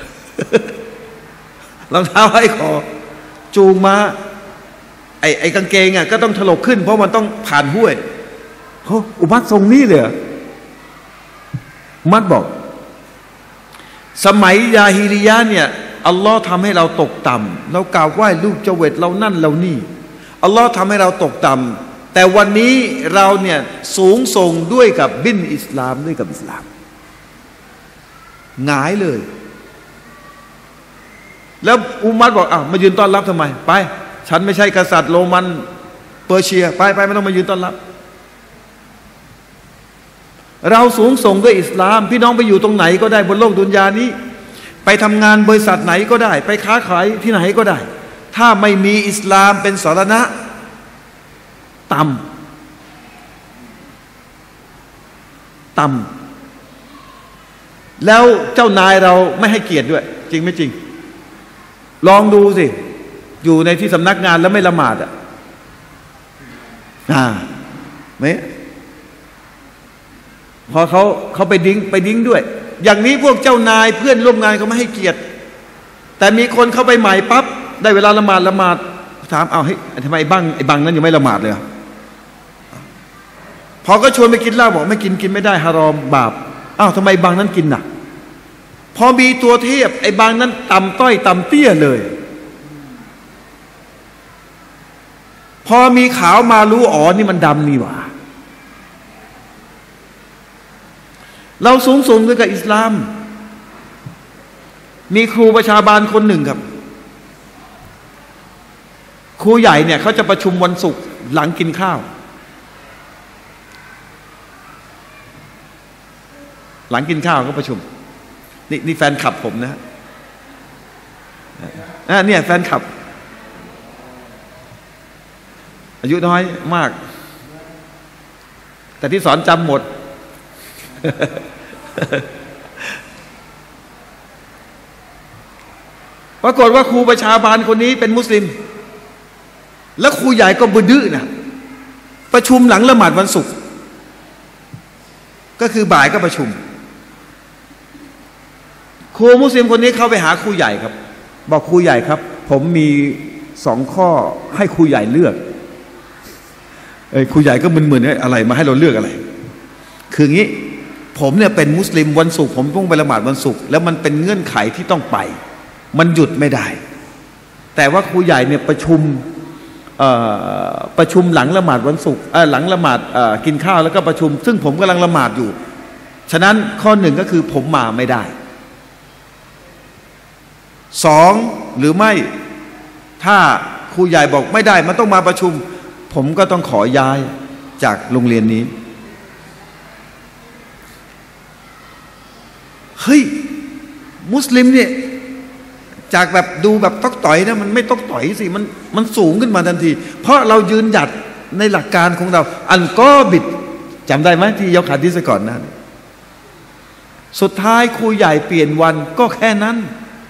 [SPEAKER 1] รองเท้าให้คอจูงมาไอ้ไอ้กางเกงอ่ะก็ต้องถลกขึ้นเพราะมันต้องผ่านห้วยโหอุมัรทรงนี้เลยเหรออุมัรบอกสมัยยาฮิลิยะห์เนี่ยอัลลอฮ์ทำให้เราตกต่ำเรากราบไหว้รูปเจเวตเรานั่นเรานี่อัลลอฮ์ทำให้เราตกต่ำแต่วันนี้เราเนี่ยสูงส่งด้วยกับบินอิสลามด้วยกับอิสลามหงายเลยแล้วอุมัรบอกอ้าวมายืนต้อนรับทำไมไปฉันไม่ใช่กษัตริย์โรมันเปอร์เซียไปไปไม่ต้องมายืนต้อนรับเราสูงส่งด้วยอิสลามพี่น้องไปอยู่ตรงไหนก็ได้บนโลกดุนยานี้ไปทำงานบริษัทไหนก็ได้ไปค้าขายที่ไหนก็ได้ถ้าไม่มีอิสลามเป็นสรณะต่ำต่ำแล้วเจ้านายเราไม่ให้เกียรติด้วยจริงไม่จริงลองดูสิอยู่ในที่สำนักงานแล้วไม่ละหมาดอ่ะอ่าไหมพอเขาเขาไปดิ้งไปดิ้งด้วยอย่างนี้พวกเจ้านายเพื่อนร่วมงานเขาไม่ให้เกียรติแต่มีคนเข้าไปใหม่ปั๊บได้เวลาละหมาดละหมาดถามเอาให้ทำไมไอ้บังไอ้บังนั้นยังไม่ละหมาดเลยพอก็ชวนไปกินเหล้าบอกไม่กินกินไม่ได้ฮารอมบาปอ้าวทำไมบังนั้นกินน่ะพอมีตัวเทียบไอ้บังนั้นต่ำต้อยต่ำเตี้ยเลยพอมีขาวมารู้อ๋อนี่มันดำนี่หว่าเราสูงส่งด้วยกับอิสลามมีครูประชาบาลคนหนึ่งครับครูใหญ่เนี่ยเขาจะประชุมวันศุกร์หลังกินข้าวหลังกินข้าวก็ประชุมนี่นี่แฟนคลับผมนะอ่ะเนี่ยแฟนคลับอายุน้อยมากแต่ที่สอนจำหมดปรากฏว่าครูประชาบาลคนนี้เป็นมุสลิมแล้วครูใหญ่ก็บึ้ดื้อนะประชุมหลังละหมาดวันศุกร์ก็คือบ่ายก็ประชุมครูมุสลิมคนนี้เข้าไปหาครูใหญ่ครับบอกครูใหญ่ครับผมมีสองข้อให้ครูใหญ่เลือกเอ้ยครูใหญ่ก็มึนๆอะไรมาให้เราเลือกอะไรคืองี้ผมเนี่ยเป็นมุสลิมวันศุกร์ผมต้องไปละหมาดวันศุกร์แล้วมันเป็นเงื่อนไขที่ต้องไปมันหยุดไม่ได้แต่ว่าครูใหญ่เนี่ยประชุมประชุมหลังละหมาดวันศุกร์หลังละหมาดกินข้าวแล้วก็ประชุมซึ่งผมกำลังละหมาดอยู่ฉะนั้นข้อหนึ่งก็คือผมมาไม่ได้สองหรือไม่ถ้าครูใหญ่บอกไม่ได้มันต้องมาประชุมผมก็ต้องขอย้ายจากโรงเรียนนี้เฮ้ยมุสลิมเนี่ยจากแบบดูแบบตอกต่อยนะมันไม่ตอกต่อยสิมันมันสูงขึ้นมาทันทีเพราะเรายืนหยัดในหลักการของเราอันก็บิดจำได้ไหมที่ยกหะดีษก่อนนั้นสุดท้ายครูใหญ่เปลี่ยนวันก็แค่นั้น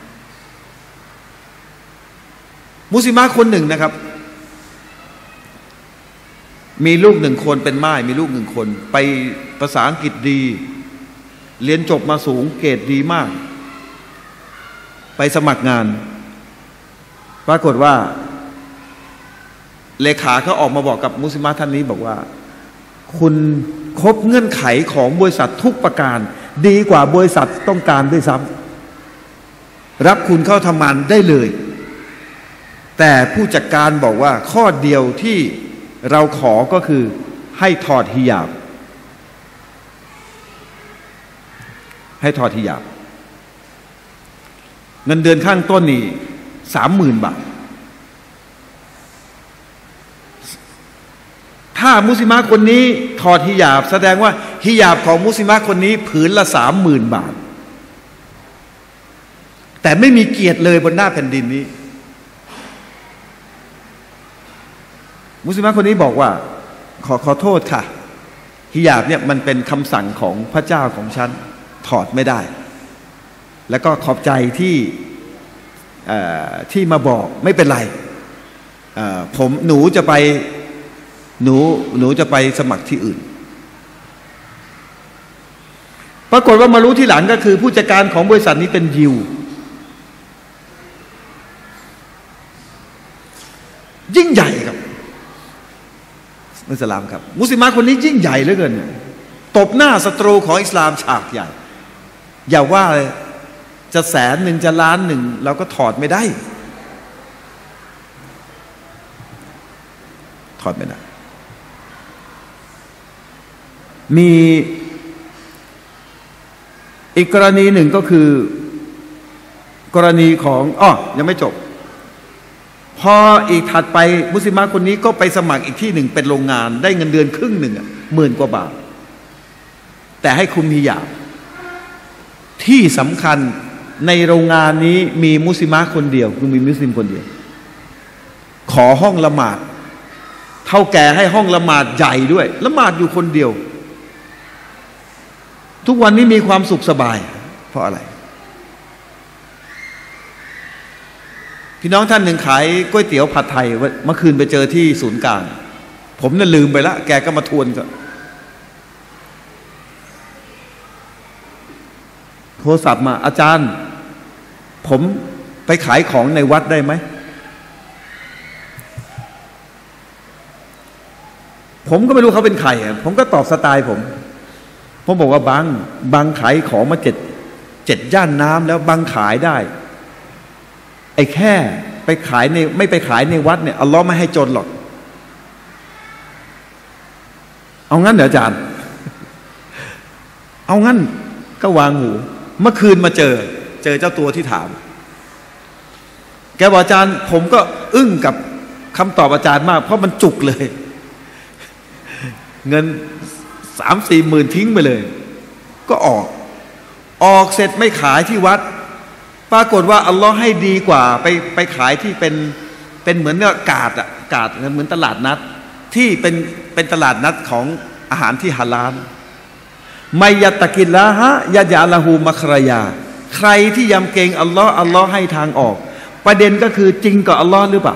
[SPEAKER 1] มุสลิมะคนหนึ่งนะครับมีลูกหนึ่งคนเป็นม่ายมีลูกหนึ่งคนไปภาษาอังกฤษดีเรียนจบมาสูงเกรดดีมากไปสมัครงานปรากฏว่าเลขาเขาออกมาบอกกับมุสลิมะท่านนี้บอกว่าคุณครบเงื่อนไขของบริษัททุกประการดีกว่าบริษัทต้องการด้วยซ้ำรับคุณเข้าทำงานได้เลยแต่ผู้จัดการบอกว่าข้อเดียวที่เราขอก็คือให้ถอดฮิญาบให้ถอดฮิญาบเงินเดือนข้างต้นนี่สามหมื่นบาทถ้ามุสลิมะคนนี้ถอดฮิญาบแสดงว่าฮิญาบของมุสลิมะคนนี้ผืนละสามหมื่นบาทแต่ไม่มีเกียรติเลยบนหน้าแผ่นดินนี้มุสลิมะคนนี้บอกว่าขอขอโทษค่ะฮิญาบเนี่ยมันเป็นคำสั่งของพระเจ้าของฉันถอดไม่ได้แล้วก็ขอบใจที่ที่มาบอกไม่เป็นไรผมหนูจะไปหนูหนูจะไปสมัครที่อื่นปรากฏว่ามารู้ที่หลังก็คือผู้จัดการของบริษัทนี้เป็นยิวยิ่งใหญ่ครับมุสลามครับมุสลิมะคนนี้ยิ่งใหญ่เหลือเกินตบหน้าศัตรูของอิสลามฉากใหญ่อย่าว่าเลยจะแสนหนึ่งจะล้านหนึ่งเราก็ถอดไม่ได้ถอดไม่ได้มีอีกกรณีหนึ่งก็คือกรณีของอ้อยังไม่จบพออีกถัดไปมุสลิมะคนนี้ก็ไปสมัครอีกที่หนึ่งเป็นโรงงานได้เงินเดือนครึ่งหนึ่งหมื่นกว่าบาทแต่ให้คุมฮิญาบที่สำคัญในโรงงานนี้มีมุสลิมะคนเดียวคือมีมุสลิมคนเดียวขอห้องละหมาดเท่าแก่ให้ห้องละหมาดใหญ่ด้วยละหมาดอยู่คนเดียวทุกวันนี้มีความสุขสบายเพราะอะไรพี่น้องท่านหนึ่งขายก๋วยเตี๋ยวผัดไทยเมื่อคืนไปเจอที่ศูนย์กลางผมน่ะลืมไปละแกก็มาทวนก็โทรศัพท์มาอาจารย์ผมไปขายของในวัดได้ไหมผมก็ไม่รู้เขาเป็นใครผมก็ตอบสไตล์ผมผมบอกว่าบังบังขายของมาเจ็ดเจ็ดย่านน้ำแล้วบังขายได้ไอ้แค่ไปขายในไม่ไปขายในวัดเนี่ยอัลลอฮ์ไม่ให้จนหรอกเอางั้นเหรออาจารย์เอางั้นก็วางหูเมื่อคืนมาเจอเจอเจ้าตัวที่ถามแกบอกอาจารย์ผมก็อึ้งกับคำตอบอาจารย์มากเพราะมันจุกเลยเงินสามสี่หมื่นทิ้งไปเลยก็ออกออกเสร็จไม่ขายที่วัดปรากฏว่าอัลลอฮ์ให้ดีกว่าไปไปขายที่เป็นเป็นเหมือนเนี่ยกาดอะกาดเหมือนตลาดนัดที่เป็นเป็นตลาดนัดของอาหารที่ฮาลาลไมยัตตะกิลละฮะยะยะละหูมัครยาใครที่ยำเกรงอัลลอฮ์อัลลอฮ์ให้ทางออกประเด็นก็คือจริงกับอัลลอฮ์หรือเปล่า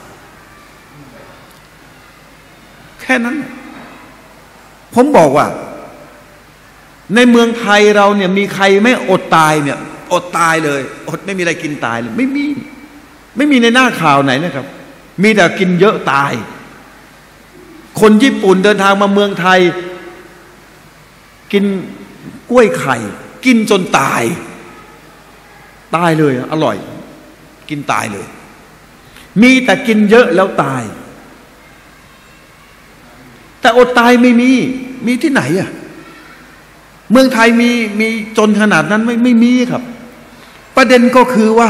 [SPEAKER 1] แค่นั้นผมบอกว่าในเมืองไทยเราเนี่ยมีใครไม่อดตายเนี่ยอดตายเลยอดไม่มีอะไรกินตายเลยไม่มีไม่มีในหน้าข่าวไหนนะครับมีแต่กินเยอะตายคนญี่ปุ่นเดินทางมาเมืองไทยกินกล้วยไข่กินจนตายตายเลยอร่อยกินตายเลยมีแต่กินเยอะแล้วตายแต่อดตายไม่มีมีที่ไหนอะเมืองไทยมีมีจนขนาดนั้นไม่ไม่มีครับประเด็นก็คือว่า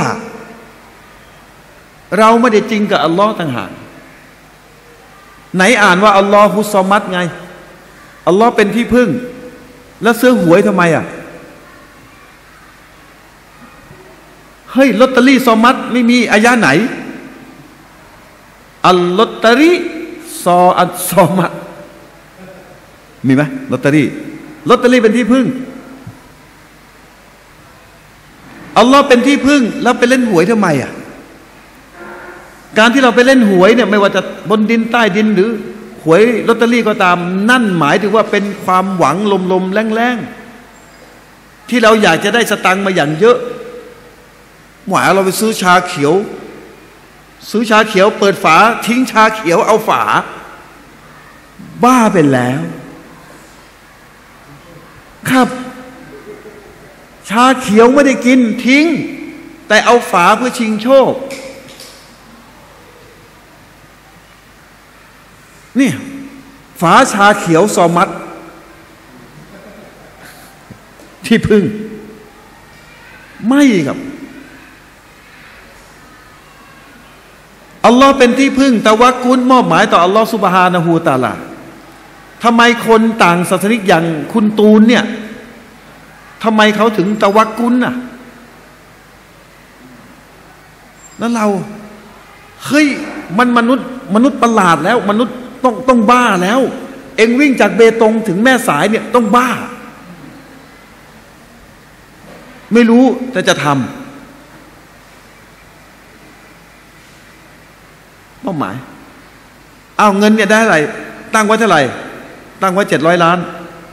[SPEAKER 1] เราไม่ได้จริงกับอัลลอฮ์ต่างหากไหนอ่านว่าอัลลอฮ์ฮุสซอมัดไงอัลลอฮ์เป็นที่พึ่งแล้วซื้อหวยทำไมอ่ะเฮ้ยลอตเตอรี่ซอมัดไม่มีอายะไหนอัลลอตเตอรี่ซออัลซอมัดมีไหมลอตเตอรี่ลอตเตอรี่เป็นที่พึ่งอัลลอฮ์เป็นที่พึ่งแล้วไปเล่นหวยทำไมอ่ะการที่เราไปเล่นหวยเนี่ยไม่ว่าจะบนดินใต้ดินหรือหวยลอตเตอรี่ก็ตามนั่นหมายถึงว่าเป็นความหวังลมๆแรงๆที่เราอยากจะได้สตังค์มาอย่างเยอะหวายเราไปซื้อชาเขียวซื้อชาเขียวเปิดฝาทิ้งชาเขียวเอาฝาบ้าไปแล้วครับชาเขียวไม่ได้กินทิ้งแต่เอาฝาเพื่อชิงโชคนี่ฝาชาเขียวซอมัดที่พึ่งไม่ครับอัลลอฮ์เป็นที่พึ่งตะวักกุลมอบหมายต่ออัลลอฮ์ซุบฮานะฮูวะตะอาลาทำไมคนต่างศาสนิกอย่างคุณตูนเนี่ยทำไมเขาถึงตะวักกุลน่ะแล้วเราเฮ้ยมันมนุษย์มนุษย์ประหลาดแล้วมนุษย์ต้องต้องบ้าแล้วเอ็งวิ่งจากเบตงถึงแม่สายเนี่ยต้องบ้าไม่รู้แต่จะทำเป้าหมายเอาเงินเนี่ยได้เท่าไหร่ตั้งไว้เท่าไหร่ตั้งไว้เจ็ดร้อยล้าน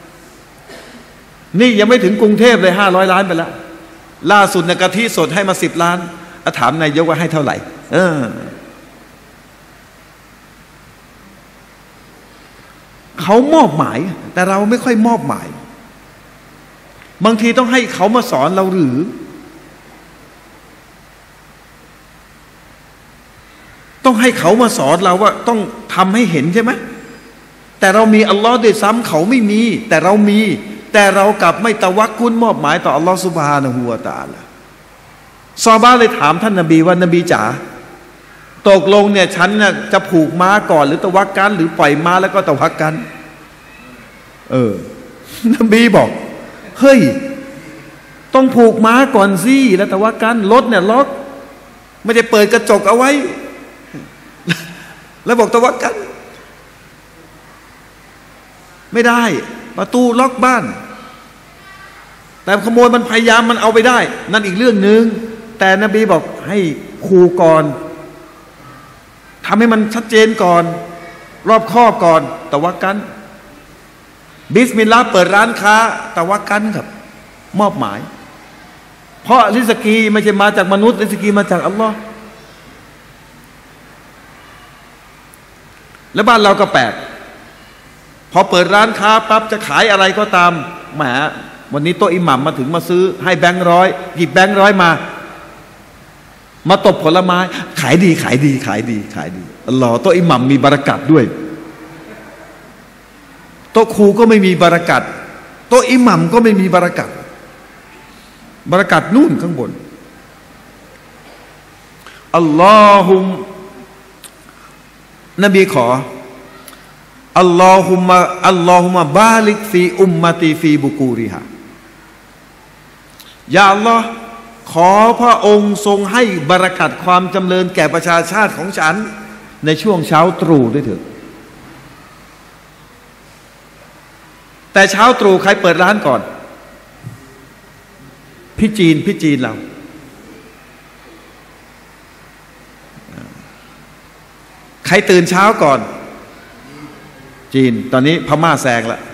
[SPEAKER 1] นี่ยังไม่ถึงกรุงเทพเลยห้าร้อยล้านไปแล้วล่าสุดในกะทิสดให้มาสิบล้านอาถามนายกว่าให้เท่าไหร่เออเขามอบหมายแต่เราไม่ค่อยมอบหมายบางทีต้องให้เขามาสอนเราหรือต้องให้เขามาสอนเราว่าต้องทำให้เห็นใช่ไหมแต่เรามีอัลลอฮ์ด้วยซ้ำเขาไม่มีแต่เรามีแต่เรากลับไม่ตะวักกุลมอบหมายต่ออัลลอฮ์ซุบฮานะฮูวะตะอาลาซอฮาบะห์เลยถามท่านนบีว่านบีจ๋าตกลงเนี่ยฉันน่ะจะผูกม้าก่อนหรือตะวักกันหรือปล่อยม้าแล้วก็ตะวักกันเออนบีบอกเฮ้ยต้องผูกม้าก่อนสิแล้วตะวักกันรถเนี่ยล็อกไม่ได้เปิดกระจกเอาไว้แล้วบอกตะวักกันไม่ได้ประตูล็อกบ้านแต่ขโมยมันพยายามมันเอาไปได้นั่นอีกเรื่องหนึ่งแต่นบีบอกให้คูก่อนทำให้มันชัดเจนก่อนรอบคอบก่อนตะวักกันบิสมิลลาห์เปิดร้านค้าตะวักกันครับมอบหมายเพราะริสกีไม่ใช่มาจากมนุษย์ริสกีมาจากอัลลอฮ์แล้วบ้านเราก็แปลกพอเปิดร้านค้าปั๊บจะขายอะไรก็ตามแหมวันนี้โต๊ะอิหมัมมาถึงมาซื้อให้แบงค์ร้อยหยิบแบงค์ร้อยมามาตบผลไม้ขายดีขายดีขายดีขายดีอัลลอฮ์โต๊ะอิหมัมมีบารกัตด้วยโต๊ะครูก็ไม่มีบารกัตโต๊ะอิหมัมก็ไม่มีบารกัตบารกัตนู่นข้างบนอัลลอฮุมนบีขออัลลอฮุมะอัลลอฮุมะบาลิกฟีอุมมะตีฟีบุกูริฮะยาอัลลอฮ์ขอพระองค์ทรงให้บารกัตความจำเริญแก่ประชาชาติของฉันในช่วงเช้าตรู่ด้วยเถิดแต่เช้าตรู่ใครเปิดร้านก่อนพี่จีนพี่จีนเราใครตื่นเช้าก่อนจีนตอนนี้พม่าแซงละ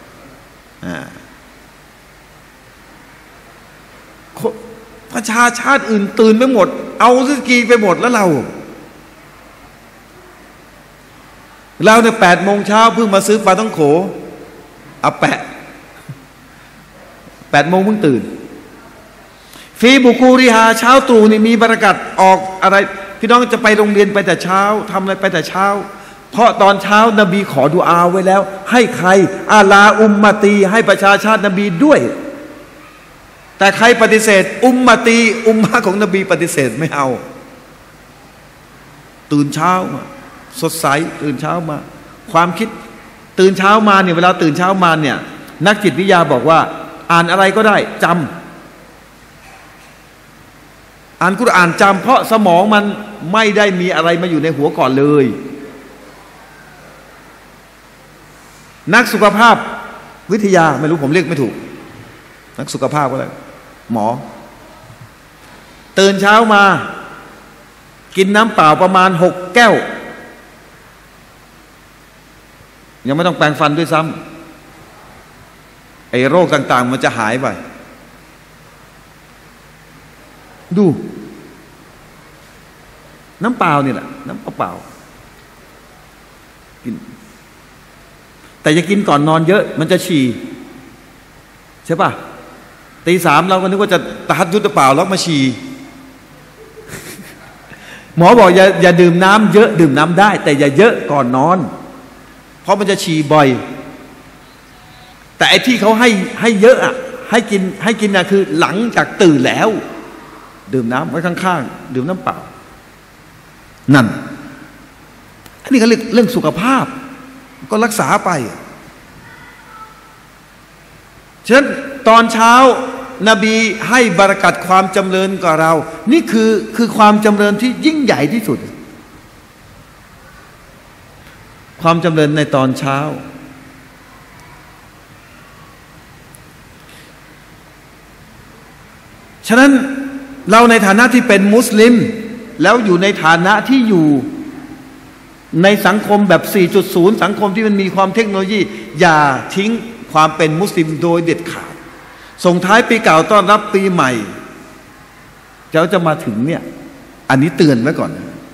[SPEAKER 1] ประชาชาติอื่นตื่นไปหมดเอาซิกีไปหมดแล้วเราเราเนี่ยแปดโมงเช้าเพิ่งมาซื้อปลาต้องโขเอาแปะแปดโมงเพิ่งตื่นฟีบุกูริฮาเช้าตรู่นี่มีบรรยากาศออกอะไรพี่น้องจะไปโรงเรียนไปแต่เช้าทำอะไรไปแต่เช้าเพราะตอนเช้านบีขอดุอาไว้แล้วให้ใครอาลาอุมมะตีให้ประชาชาตินบีด้วยแต่ใครปฏิเสธอุมมะตีอุมมะของนบีปฏิเสธไม่เอาตื่นเช้ามาสดใสตื่นเช้ามาความคิดตื่นเช้ามาเนี่ยเวลาตื่นเช้ามาเนี่ยนักจิตวิทยาบอกว่าอ่านอะไรก็ได้จำอ่านกุรอานจำเพราะสมองมันไม่ได้มีอะไรมาอยู่ในหัวก่อนเลยนักสุขภาพวิทยาไม่รู้ผมเรียกไม่ถูกนักสุขภาพก็เลยหมอตื่นเช้ามากินน้ำเปล่าประมาณหกแก้วยังไม่ต้องแปรงฟันด้วยซ้ำไอ้โรคต่างๆมันจะหายไปดูน้ำเปล่านี่แหละน้ำเปล่ากินแต่อย่ากินก่อนนอนเยอะมันจะฉี่ใช่ป่ะตีสามเราก็นึกว่าจะตะฮัดยุดเปล่าแล้วมาฉี่หมอบอกอย่าอย่าดื่มน้ำเยอะดื่มน้ำได้แต่อย่าเยอะก่อนนอนเพราะมันจะฉี่บ่อยแต่ไอ้ที่เขาให้ให้เยอะอ่ะให้กินให้กินนะคือหลังจากตื่นแล้วดื่มน้ำไว้ข้างๆดื่มน้ำเปล่านั่นอันนี้เขาเรียกเรื่องสุขภาพก็รักษาไปฉะนั้นตอนเช้านบีให้บารกัตความจำเริญกับเรานี่คือคือความจำเริญที่ยิ่งใหญ่ที่สุดความจำเริญในตอนเช้าฉะนั้นเราในฐานะที่เป็นมุสลิมแล้วอยู่ในฐานะที่อยู่ในสังคมแบบ สี่จุดศูนย์ สังคมที่มันมีความเทคโนโลยีอย่าทิ้งความเป็นมุสลิมโดยเด็ดขาดส่งท้ายปีเก่าต้อนรับปีใหม่เจ้าจะมาถึงเนี่ยอันนี้เตือนไว้ก่อน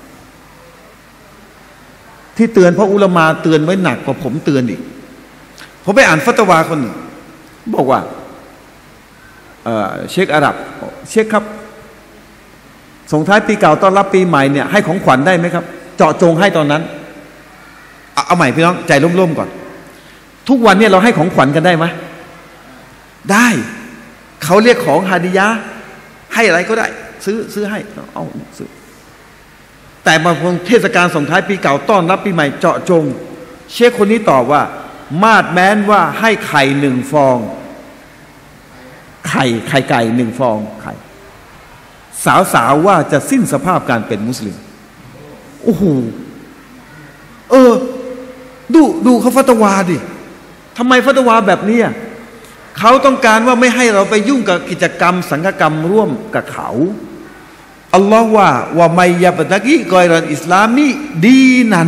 [SPEAKER 1] ที่เตือนเพราะอุลามาเตือนไว้หนักกว่าผมเตือนอีกผมไปอ่านฟัตวาคนหนึ่งบอกว่าเอ่อเชคอาหรับเชคครับส่งท้ายปีเก่าต้อนรับปีใหม่เนี่ยให้ของขวัญได้ไหมครับเจาะจงให้ตอนนั้นเอาเอาใหม่พี่น้องใจร่มๆก่อนทุกวันเนี่ยเราให้ของขวัญกันได้ไหมได้เขาเรียกของฮาดิยะให้อะไรก็ได้ซื้อซื้อให้เอาซื้อแต่บางคนเทศกาลส่งท้ายปีเก่าต้อนรับปีใหม่เจาะจงเชคคนนี้ตอบว่ามาดแม้นว่าให้ไข่หนึ่งฟองไข่ไข่ไก่หนึ่งฟองไข่สาวสาวว่าจะสิ้นสภาพการเป็นมุสลิมโอ้โหเออดูดูเขาฟัตวาดิทำไมฟัตวาแบบนี้เขาต้องการว่าไม่ให้เราไปยุ่งกับกิจกรรมสังฆกรรมร่วมกับเขาอัลลอฮ์ว่าว่าไมยะบตะกีกอยรันอิสลามีดีนัน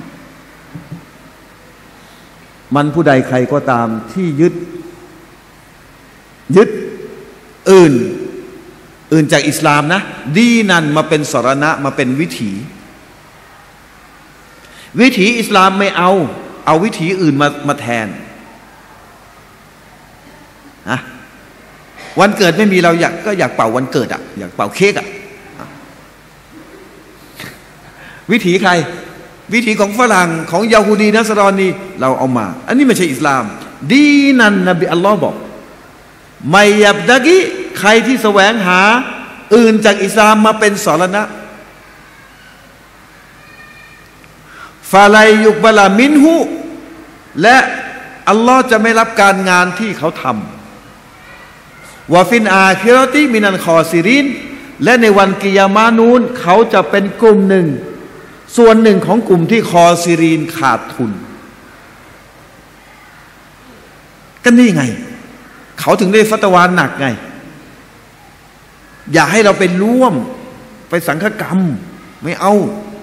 [SPEAKER 1] มันผู้ใดใครก็ตามที่ยึดยึดอื่นอื่นจากอิสลามนะดีนันมาเป็นสรณะมาเป็นวิถีวิถีอิสลามไม่เอาเอาวิถีอื่นมามาแทนนะวันเกิดไม่มีเราอยากก็อยากเป่าวันเกิดอ่ะอยากเป่าเค้กอ่ะวิถีใครวิถีของฝรั่งของยาฮูดีนัสรอนีเราเอามาอันนี้ไม่ใช่อิสลามดีนันนบีอัลลอฮ์บอกไมยับดะกิใครที่แสวงหาอื่นจากอิสลามมาเป็นสรณะฟาไลยุกบะลามินหุและอัลลอฮ์จะไม่รับการงานที่เขาทำวะฟินอาคิรอติมินันคอซิรินและในวันกิยามะนูนเขาจะเป็นกลุ่มหนึ่งส่วนหนึ่งของกลุ่มที่คอซิรีนขาดทุนก็นี่ไงเขาถึงได้ฟัตวาหนักไงอย่าให้เราไปร่วมไปสังฆกรรมไม่เอา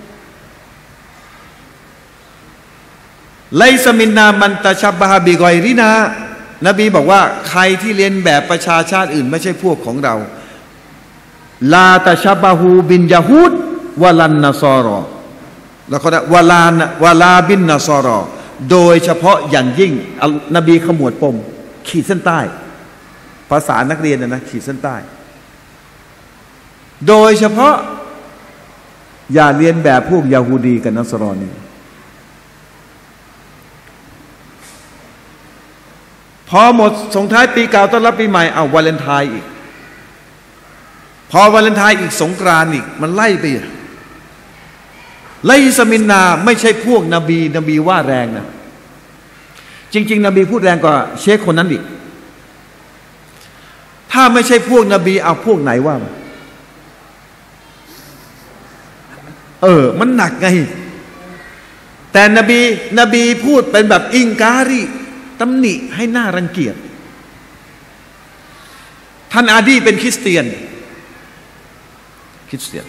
[SPEAKER 1] ไลซามินนามันตะชับบะฮะบิกอยรินานบีบอกว่าใครที่เรียนแบบประชาชาติอื่นไม่ใช่พวกของเราลาตะชับบะฮูบินยะฮูดวะลันนะซอรอแล้วก็วะลานวะลาบินนะซอรอโดยเฉพาะอย่างยิ่งนบีขมวดปมขีดเส้นใต้ภาษานักเรียนนะนะขีดเส้นใต้โดยเฉพาะอย่าเรียนแบบพวกยาฮูดีกับนัสรอนีพอหมดส่งท้ายปีเก่าต้อนรับปีใหม่เอาวาเลนไทน์อีกพอวาเลนไทน์อีกสงกรานต์อีกมันไล่ไปไล่สมินนาไม่ใช่พวกนบีนบีว่าแรงนะจริงๆนบีพูดแรงกว่าเชคคนนั้นอีกถ้าไม่ใช่พวกนบีเอาพวกไหนว่าเออมันหนักไงแต่นบีนบีพูดเป็นแบบอิงการิตำหนิให้หน้ารังเกียจท่านอาดีเป็นคริสเตียนคริสเตียน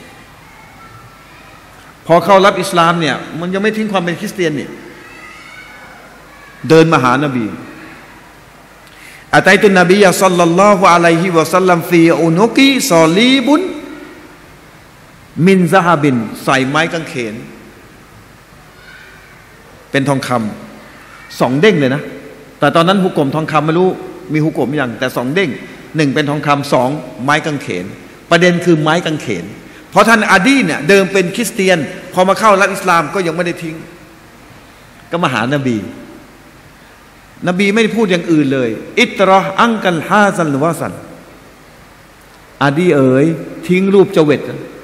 [SPEAKER 1] พอเข้ารับอิสลามเนี่ยมันยังไม่ทิ้งความเป็นคริสเตียนนี่เดินมาหานบีอาตัยตุนนบีศ็อลลัลลอฮุอะลัยฮิวะซัลลัมฟีอุนุกิซอลีบุนมินซะฮาบินใส่ไม้กางเขนเป็นทองคำสองเด้งเลยนะแต่ตอนนั้นหุกกลมทองคำไม่รู้มีหุกกลมอย่างแต่สองเด้งหนึ่งเป็นทองคำสองไม้กางเขนประเด็นคือไม้กางเขนเพราะท่านอาดีเนี่ยเดิมเป็นคริสเตียนพอมาเข้ารับอิสลามก็ยังไม่ได้ทิ้งก็มาหานบีนบีไม่ได้พูดอย่างอื่นเลยอิตรออังกัลฮาซันวะซันอาดีเอ๋ยทิ้งรูปเจวิต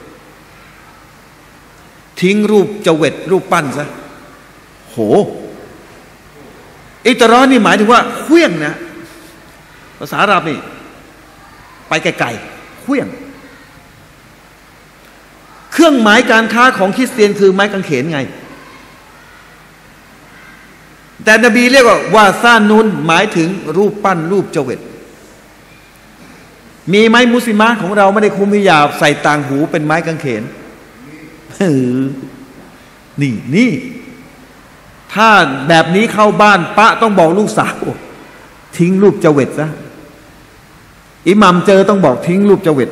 [SPEAKER 1] ทิ้งรูปเจวิตรูปปั้นซะโหอิตรอนี่หมายถึงว่าเคลื่องนะภาษาอาหรับนี่ไปไกลๆเคลื่องเครื่องหมายการค้าของคริสเตียนคือไม้กางเขนไงแต่นบีเรียกว่าวาซานุนหมายถึงรูปปั้นรูปเจวิตมีไหมมุสลิมะของเราไม่ได้คุมฮิญาบใส่ต่างหูเป็นไม้กางเขนเออนี่นี่ถ้าแบบนี้เข้าบ้านปะต้องบอกลูกสาวทิ้งรูปเจวิตซะอิหมัมเจอต้องบอกทิ้งรูปเจวิต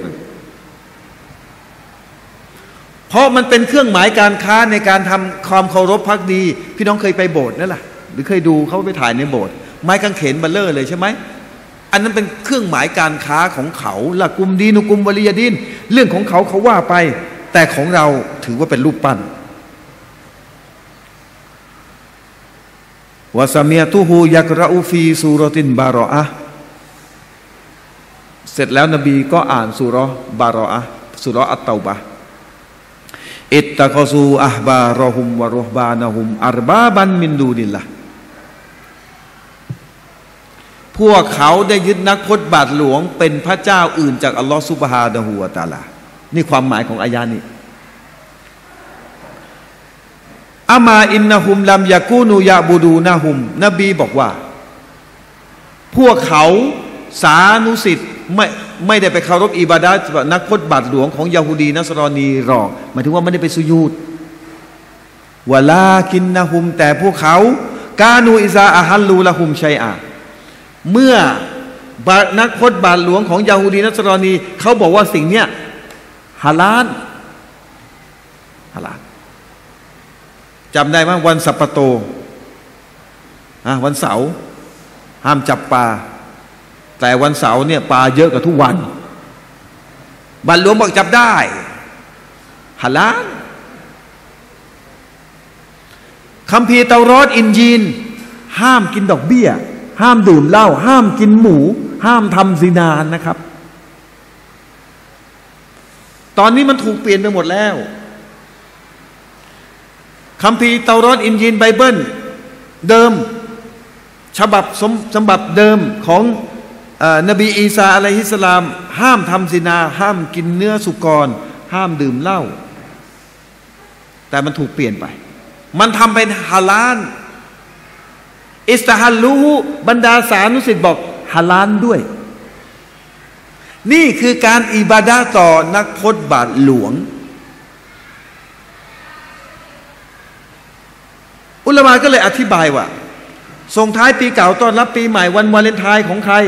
[SPEAKER 1] เพราะมันเป็นเครื่องหมายการค้าในการทำความเคารพภักดีพี่น้องเคยไปโบสถ์นั่นแหละหรือเคยดูเขาไปถ่ายในโบสถ์ไม้กางเขนเบลเลอร์เลยใช่ไหมอันนั้นเป็นเครื่องหมายการค้าของเขาละกุมดีนุกุมวลียดินเรื่องของเขาเขาว่าไปแต่ของเราถือว่าเป็นรูปปั้นวะซามียตุฮูยักรอูฟีซูรตินบารออะเสร็จแล้วนบีก็อ่านซูเราะห์บารออะห์ซูเราะห์อัตเตาบะห์อิตตะกอซูอะฮบารอฮุมวะรุฮบานะฮุมอัรบาบันมินดูนิลลาห์พวกเขาได้ยึดนักพจน์บาทหลวงเป็นพระเจ้าอื่นจากอัลลอฮฺซุบฮานะฮูวะตะอาลานี่ความหมายของอายะนี้อามาอินนะฮุมลัมยะกูนูยะบูดูนะฮุมนบีบอกว่าพวกเขาสานุสิทธิ์ไม่ไม่ได้ไปเคารพอิบาดะห์นักพจน์บาทหลวงของยาฮูดีนัสรอนีหรอกหมายถึงว่าไม่ได้ไปสุญูดวะลากินนะฮุมแต่พวกเขากานูอิซาอะฮัลลูละฮุมชัยอะเมื่อนักพจน์บาทหลวงของยาฮูดีนัสรอนีเขาบอกว่าสิ่งเนี้ยฮาลาลฮาลาลจำได้ไหมวันสัปปะโตอ่ะวันเสาร์ห้ามจับปลาแต่วันเสาร์เนี่ยปลาเยอะกว่าทุกวันบัตรหลวงบอกจับได้ฮาลาลคัมภีร์เตารอดอินจีลห้ามกินดอกเบี้ยห้ามดื่มเหล้าห้ามกินหมูห้ามทำซินานะครับตอนนี้มันถูกเปลี่ยนไปหมดแล้วคัมภีร์เตารอดอินจีลไบเบิลเดิมฉบับสมฉบับเดิมของนบีอีสาอะลัยฮิสสลามห้ามทำซินาห้ามกินเนื้อสุกรห้ามดื่มเหล้าแต่มันถูกเปลี่ยนไปมันทำเป็นฮาลาลอิสตาฮัลลูฮุบรรดาสานุสิทธิ์บอกฮาลาลด้วยนี่คือการอิบาดะห์ต่อนักพจน์บาทหลวงอุลามะก็เลยอธิบายว่าส่งท้ายปีเก่าต้อนรับปีใหม่วันวาเลนไทน์ของใคร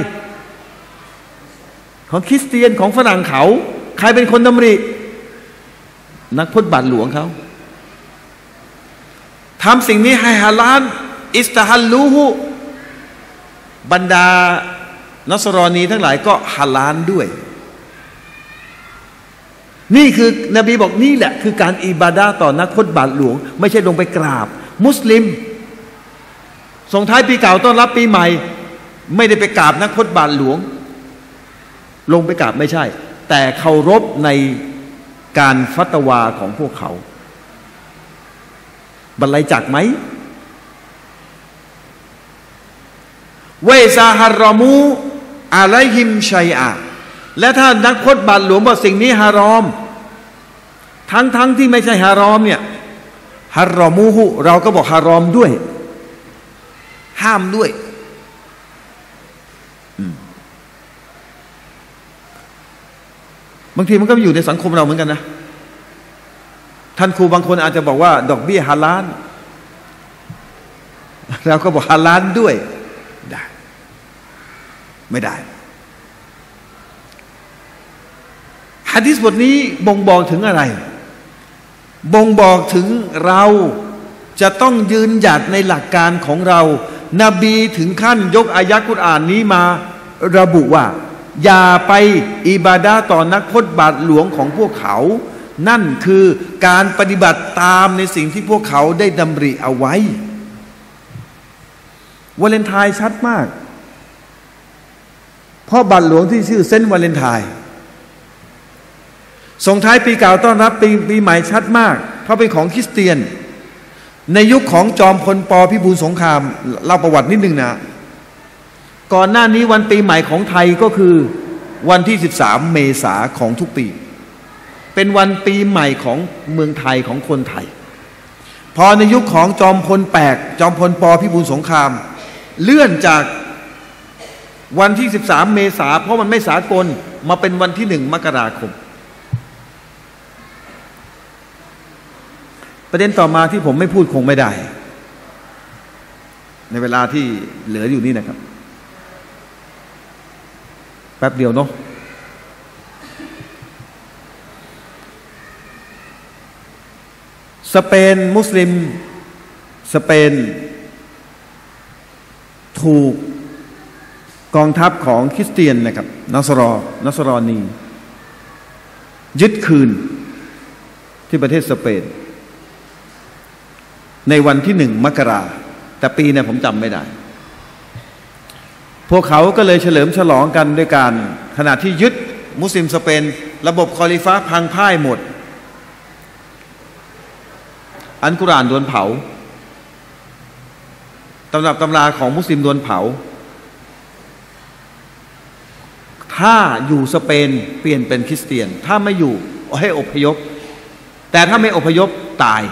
[SPEAKER 1] ของคริสเตียนของฝรั่งเขาใครเป็นคนดำรินักพจน์บาทหลวงเขาทำสิ่งนี้ให้ฮาลาลอิสตาฮัลลูฮุบรรดานัสรอนีทั้งหลายก็ฮาลาลด้วยนี่คือนบีบอกนี่แหละคือการอิบาดะห์ต่อนักพจน์บาทหลวงไม่ใช่ลงไปกราบมุสลิมส่งท้ายปีเก่าต้อนรับปีใหม่ไม่ได้ไปกราบนักพจน์บาทหลวงลงไปกราบไม่ใช่แต่เคารพในการฟัตวาของพวกเขาบรรลัยจักไหมเวซาฮารอมูอะลัยฮิมชัยอะและถ้านักพจน์บาทหลวงบอกสิ่งนี้ฮารอมทั้งทั้งที่ไม่ใช่ฮารอมเนี่ยฮารอมูฮุเราก็บอกฮารอมด้วยห้ามด้วยบางทีมันก็อยู่ในสังคมเราเหมือนกันนะท่านครูบางคนอาจจะบอกว่าดอกเบี้ยฮาลาลเราก็บอกฮาลาลด้วยได้ไม่ได้หะดีษบทนี้บ่งบอกถึงอะไรบ่งบอกถึงเราจะต้องยืนหยัดในหลักการของเรานบีถึงขั้นยกอายะกุรอานนี้มาระบุว่าอย่าไปอิบาดะห์ต่อนักพจน์บาทหลวงของพวกเขานั่นคือการปฏิบัติตามในสิ่งที่พวกเขาได้ดำริเอาไว้วาเลนไทน์ชัดมากเพราะบาทหลวงที่ชื่อเซนต์วาเลนไทน์ส่งท้ายปีเก่าต้อนรับปีปีใหม่ชัดมากเพราะเป็นของคริสเตียนในยุคของจอมพลป.พิบูลสงครามเล่าประวัตินิดนึงนะก่อนหน้านี้วันปีใหม่ของไทยก็คือวันที่สิบสามเมษายนของทุกปีเป็นวันปีใหม่ของเมืองไทยของคนไทยพอในยุคของจอมพลแปกจอมพลป.พิบูลสงครามเลื่อนจากวันที่สิบสามเมษายนเพราะมันไม่สากลมาเป็นวันที่หนึ่งมกราคมประเด็นต่อมาที่ผมไม่พูดคงไม่ได้ในเวลาที่เหลืออยู่นี่นะครับแป๊บเดียวเนาะสเปนมุสลิมสเปนถูกกองทัพของคริสเตียนนะครับนัสรอนัสรอนียึดคืนที่ประเทศสเปนในวันที่หนึ่งมกราแต่ปีเนี่ยผมจำไม่ได้พวกเขาก็เลยเฉลิมฉลองกันด้วยการขณะที่ยึดมุสลิมสเปนระบบคอลิฟะห์พังพ่ายหมดอัลกุรอานโดนเผาตำรับตำราของมุสลิมโดนเผาถ้าอยู่สเปนเปลี่ยนเป็นคริสเตียนถ้าไม่อยู่ให้อพยพแต่ถ้าไม่อพยพตาย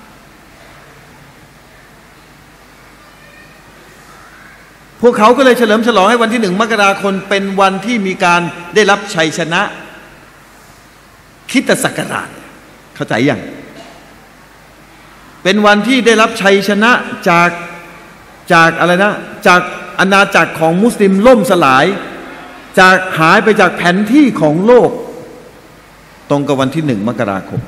[SPEAKER 1] พวกเขาก็เลยเฉลิมฉลองให้วันที่หนึ่งมกราคมเป็นวันที่มีการได้รับชัยชนะคริสตศักราชเข้าใจยังเป็นวันที่ได้รับชัยชนะจากจากอะไรนะจากอาณาจักรของมุสลิมล่มสลายจากหายไปจากแผนที่ของโลกตรงกับวันที่หนึ่งมกราคม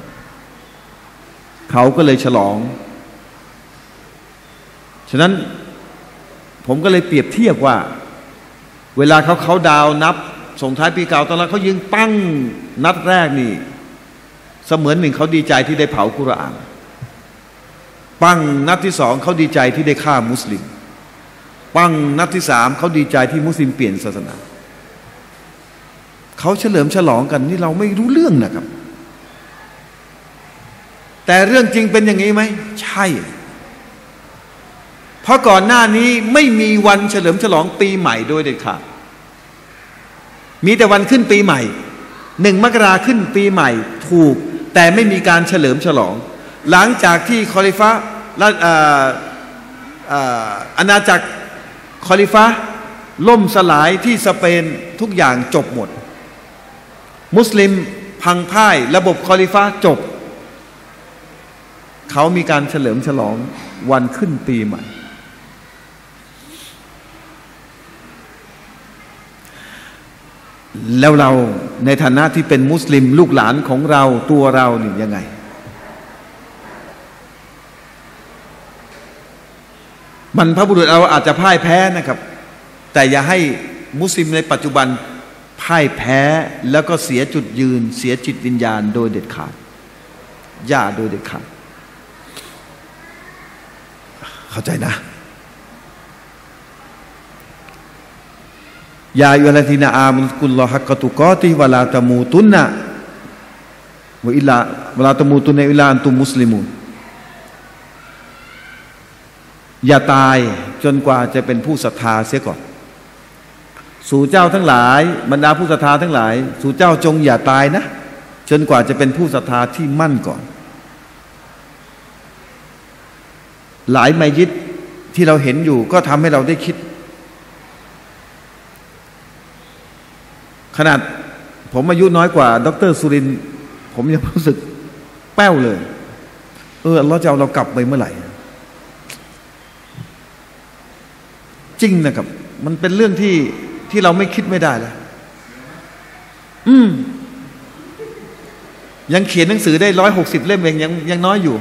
[SPEAKER 1] เขาก็เลยฉลองฉะนั้นผมก็เลยเปรียบเทียบว่าเวลาเขาเขาดาวนับส่งท้ายปีเก่าตอนนั้นเขายิงปั้งนัดแรกนี่เสมือนหนึ่งเขาดีใจที่ได้เผากุรอานปั้งนัดที่สองเขาดีใจที่ได้ฆ่ามุสลิมปั้งนัดที่สามเขาดีใจที่มุสลิมเปลี่ยนศาสนาเขาเฉลิมฉลองกันนี่เราไม่รู้เรื่องนะครับแต่เรื่องจริงเป็นอย่างนี้ไหมใช่เพราะก่อนหน้านี้ไม่มีวันเฉลิมฉลองปีใหม่โดยเด็ดขาดมีแต่วันขึ้นปีใหม่หนึ่งมกราขึ้นปีใหม่ถูกแต่ไม่มีการเฉลิมฉลองหลังจากที่คอลิฟะและอาณาจักรคอลิฟะล่มสลายที่สเปนทุกอย่างจบหมดมุสลิมพังพ่ายระบบคอลิฟะจบเขามีการเฉลิมฉลองวันขึ้นปีใหม่แล้วเราในฐานะที่เป็นมุสลิมลูกหลานของเราตัวเรานี่ยังไงมันพระบุรุษเราอาจจะพ่ายแพ้นะครับแต่อย่าให้มุสลิมในปัจจุบันพ่ายแพ้แล้วก็เสียจุดยืนเสียจิตวิญญาณโดยเด็ดขาดอย่าโดยเด็ดขาดเข้าใจนะยาอัลลอฮีนาอามุลกุลลอฮักกะตุกอติวะลาตะมูตุนนะวะอิลาวะลาตะมูตุนนะอิลาอันตุมมุสลิมูนอย่าตายจนกว่าจะเป็นผู้ศรัทธาเสียก่อนสู่เจ้าทั้งหลายบรรดาผู้ศรัทธาทั้งหลายสู่เจ้าจงอย่าตายนะจนกว่าจะเป็นผู้ศรัทธาที่มั่นก่อนหลายมัยยิดที่เราเห็นอยู่ก็ทำให้เราได้คิดขนาดผมอายุน้อยกว่าดร.สุรินทร์ผมยังรู้สึกแป้วเลยเออเราจะเอาเรากลับไปเมื่อไหร่จริงนะครับมันเป็นเรื่องที่ที่เราไม่คิดไม่ได้แล้วอืมยังเขียนหนังสือได้ร้อยหกสิบเล่มเองยังยังน้อยอยู่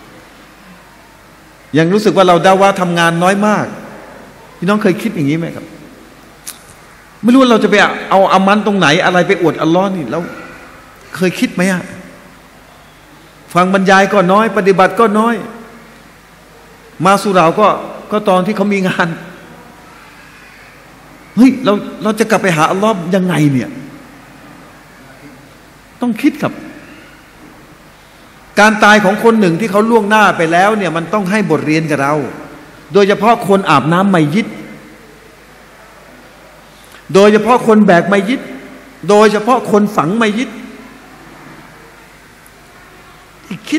[SPEAKER 1] ยังรู้สึกว่าเราดาว่าทำงานน้อยมากพี่น้องเคยคิดอย่างนี้ไหมครับไม่รู้เราจะไปเอาอามันตรงไหนอะไรไปอวดอัลลอฮ์นี่เราเคยคิดไหมอะฟังบรรยายก็น้อยปฏิบัติก็น้อยมาสุเราก็ก็ตอนที่เขามีงานเฮ้ยเราเราจะกลับไปหาอัลลอฮ์ยังไงเนี่ยต้องคิดครับการตายของคนหนึ่งที่เขาล่วงหน้าไปแล้วเนี่ยมันต้องให้บทเรียนกับเราโดยเฉพาะคนอาบน้ำมัยยิดโดยเฉพาะคนแบกมัยยิดโดยเฉพาะคนฝังมัยยิดคิด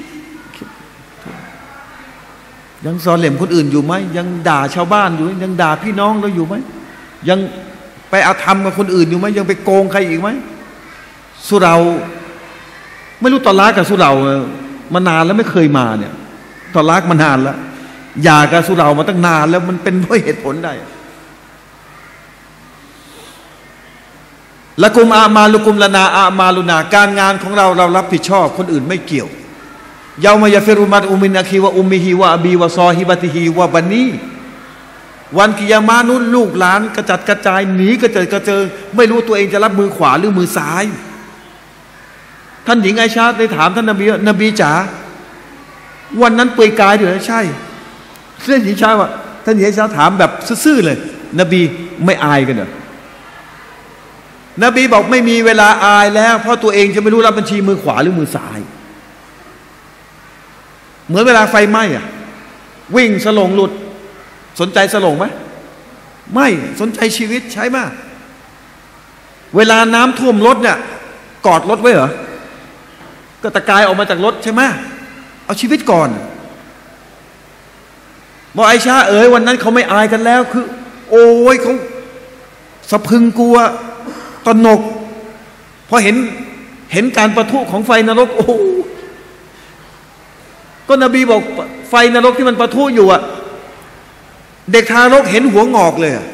[SPEAKER 1] ยังซอเหล่มคนอื่นอยู่ไหมยังด่าชาวบ้านอยู่ยังด่าพี่น้องเราอยู่ไหมยังไปอาธรรมกับคนอื่นอยู่ไหมยังไปโกงใครอีกไหมสุเราไม่รู้ตอลากับสุเรามานานแล้วไม่เคยมาเนี่ยตอลากมานานแล้วหย่ากับสุเรามาตั้งนานแล้วมันเป็นด้วยเหตุผลใดละกุมอามาลุกุมละนาอามาลุนาการงานของเราเรารับผิดชอบคนอื่นไม่เกี่ยวเยามายาฟิรุมัดอุมินอาคีวะอุมิฮีวะอบีวะซอฮิบะติฮีวะบันนีวันกิยามานุนลูกหลานกระจัดกระจายหนีกระเจิดกระเจิงไม่รู้ตัวเองจะรับมือขวาหรือมือซ้ายท่านหญิงไอชาได้ถามท่านนบีนบีจ๋าวันนั้นเปลือยกายอยู่นะใช่ท่านหญิงชาว่าท่านหญิงไอชาถามแบบซื่อๆเลยนบีไม่อายกันเหรอนบีบอกไม่มีเวลาอายแล้วเพราะตัวเองจะไม่รู้รับบัญชีมือขวาหรือมือซ้ายเหมือนเวลาไฟไหม้อะวิ่งสลงหลุดสนใจสลงไหมไม่สนใจชีวิตใช่ไหมเวลาน้ำท่วมรถเนี่ยกอดรถไว้เหรอก็ตะกายออกมาจากรถใช่ไหมเอาชีวิตก่อนบอกไอชาเอ๋ยวันนั้นเขาไม่อายกันแล้วคือโอ้ยเขาสะพึงกลัวตนกพอเห็นเห็นการประทุของไฟนรกโอ้ก็นบีบอกไฟนรกที่มันประทุอยู่อะเด็กทารกเห็นหัวงอกเลยอะ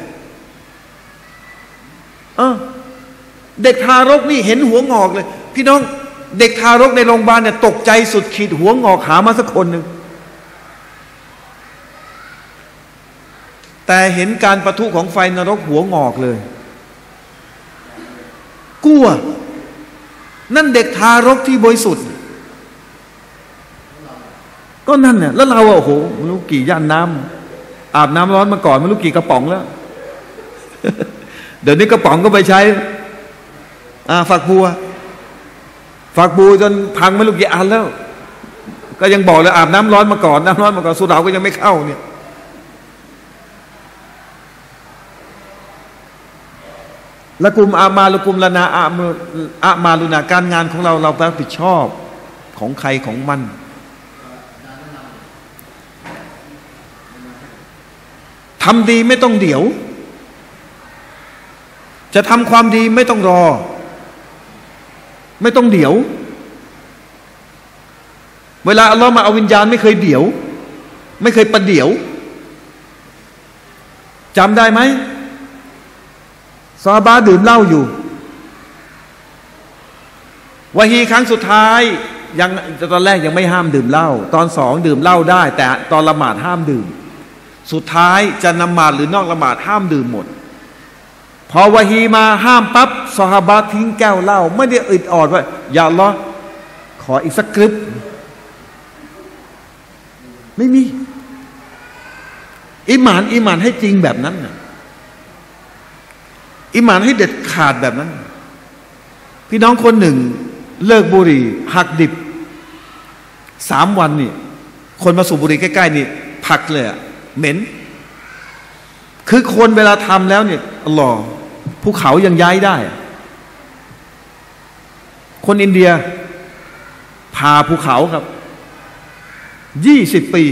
[SPEAKER 1] เออเด็กทารกนี่เห็นหัวงอกเลยพี่น้องเด็กทารกในโรงพยาบาลเนี่ยตกใจสุดขีดหัวงอกหามาสักคนหนึ่งแต่เห็นการปะทุของไฟนรกหัวงอกเลยกลัวนั่นเด็กทารกที่บริสุทธิ์ก็นั่นเนี่ยแล้วเราอะโอ้โหไม่รู้กี่ย่านน้ำอาบน้ำร้อนมาก่อนไม่รู้กี่กระป๋องแล้ว เดี๋ยวนี้กระป๋องก็ไปใช้อ่าฝักบัวฝักบัวจนพังไม่รู้กี่อันแล้วก็ยังบอกเลยอาบน้ำร้อนมาก่อนน้ำร้อนมาก่อนสุราก็ยังไม่เข้าเนี่ยละกุมอามาละกุมละนาอามาอามาลุนาการงานของเราเรารับผิดชอบของใครของมันทำดีไม่ต้องเดี๋ยวจะทำความดีไม่ต้องรอไม่ต้องเดี๋ยวเวลาอัลลอฮ์มาเอาวิญญาณไม่เคยเดี๋ยวไม่เคยประเดี๋ยวจำได้ไหมซอฮาบะห์ดื่มเหล้าอยู่วะฮีครั้งสุดท้ายยังตอนแรกยังไม่ห้ามดื่มเหล้าตอนสองดื่มเหล้าได้แต่ตอนละหมาดห้ามดื่มสุดท้ายจะนำมาดหรือนอกละหมาดห้ามดื่มหมดพอวะฮีมาห้ามปั๊บซอฮาบะห์ทิ้งแก้วเหล้าไม่ได้อึดออดว่าอย่าอัลลอฮ์ขออีกสักกรึบไม่มีอิหมานอิหมานให้จริงแบบนั้นนะอิหมานให้เด็ดขาดแบบนั้นพี่น้องคนหนึ่งเลิกบุหรี่หักดิบสามวันนี่คนมาสูบบุหรี่ใกล้ๆนี่ผักเลยอะเหม็นคือคนเวลาทำแล้วเนี่ยอัลลอฮ์ภูเขายังย้ายได้คนอินเดียพาภูเขาครับยี่สิบปี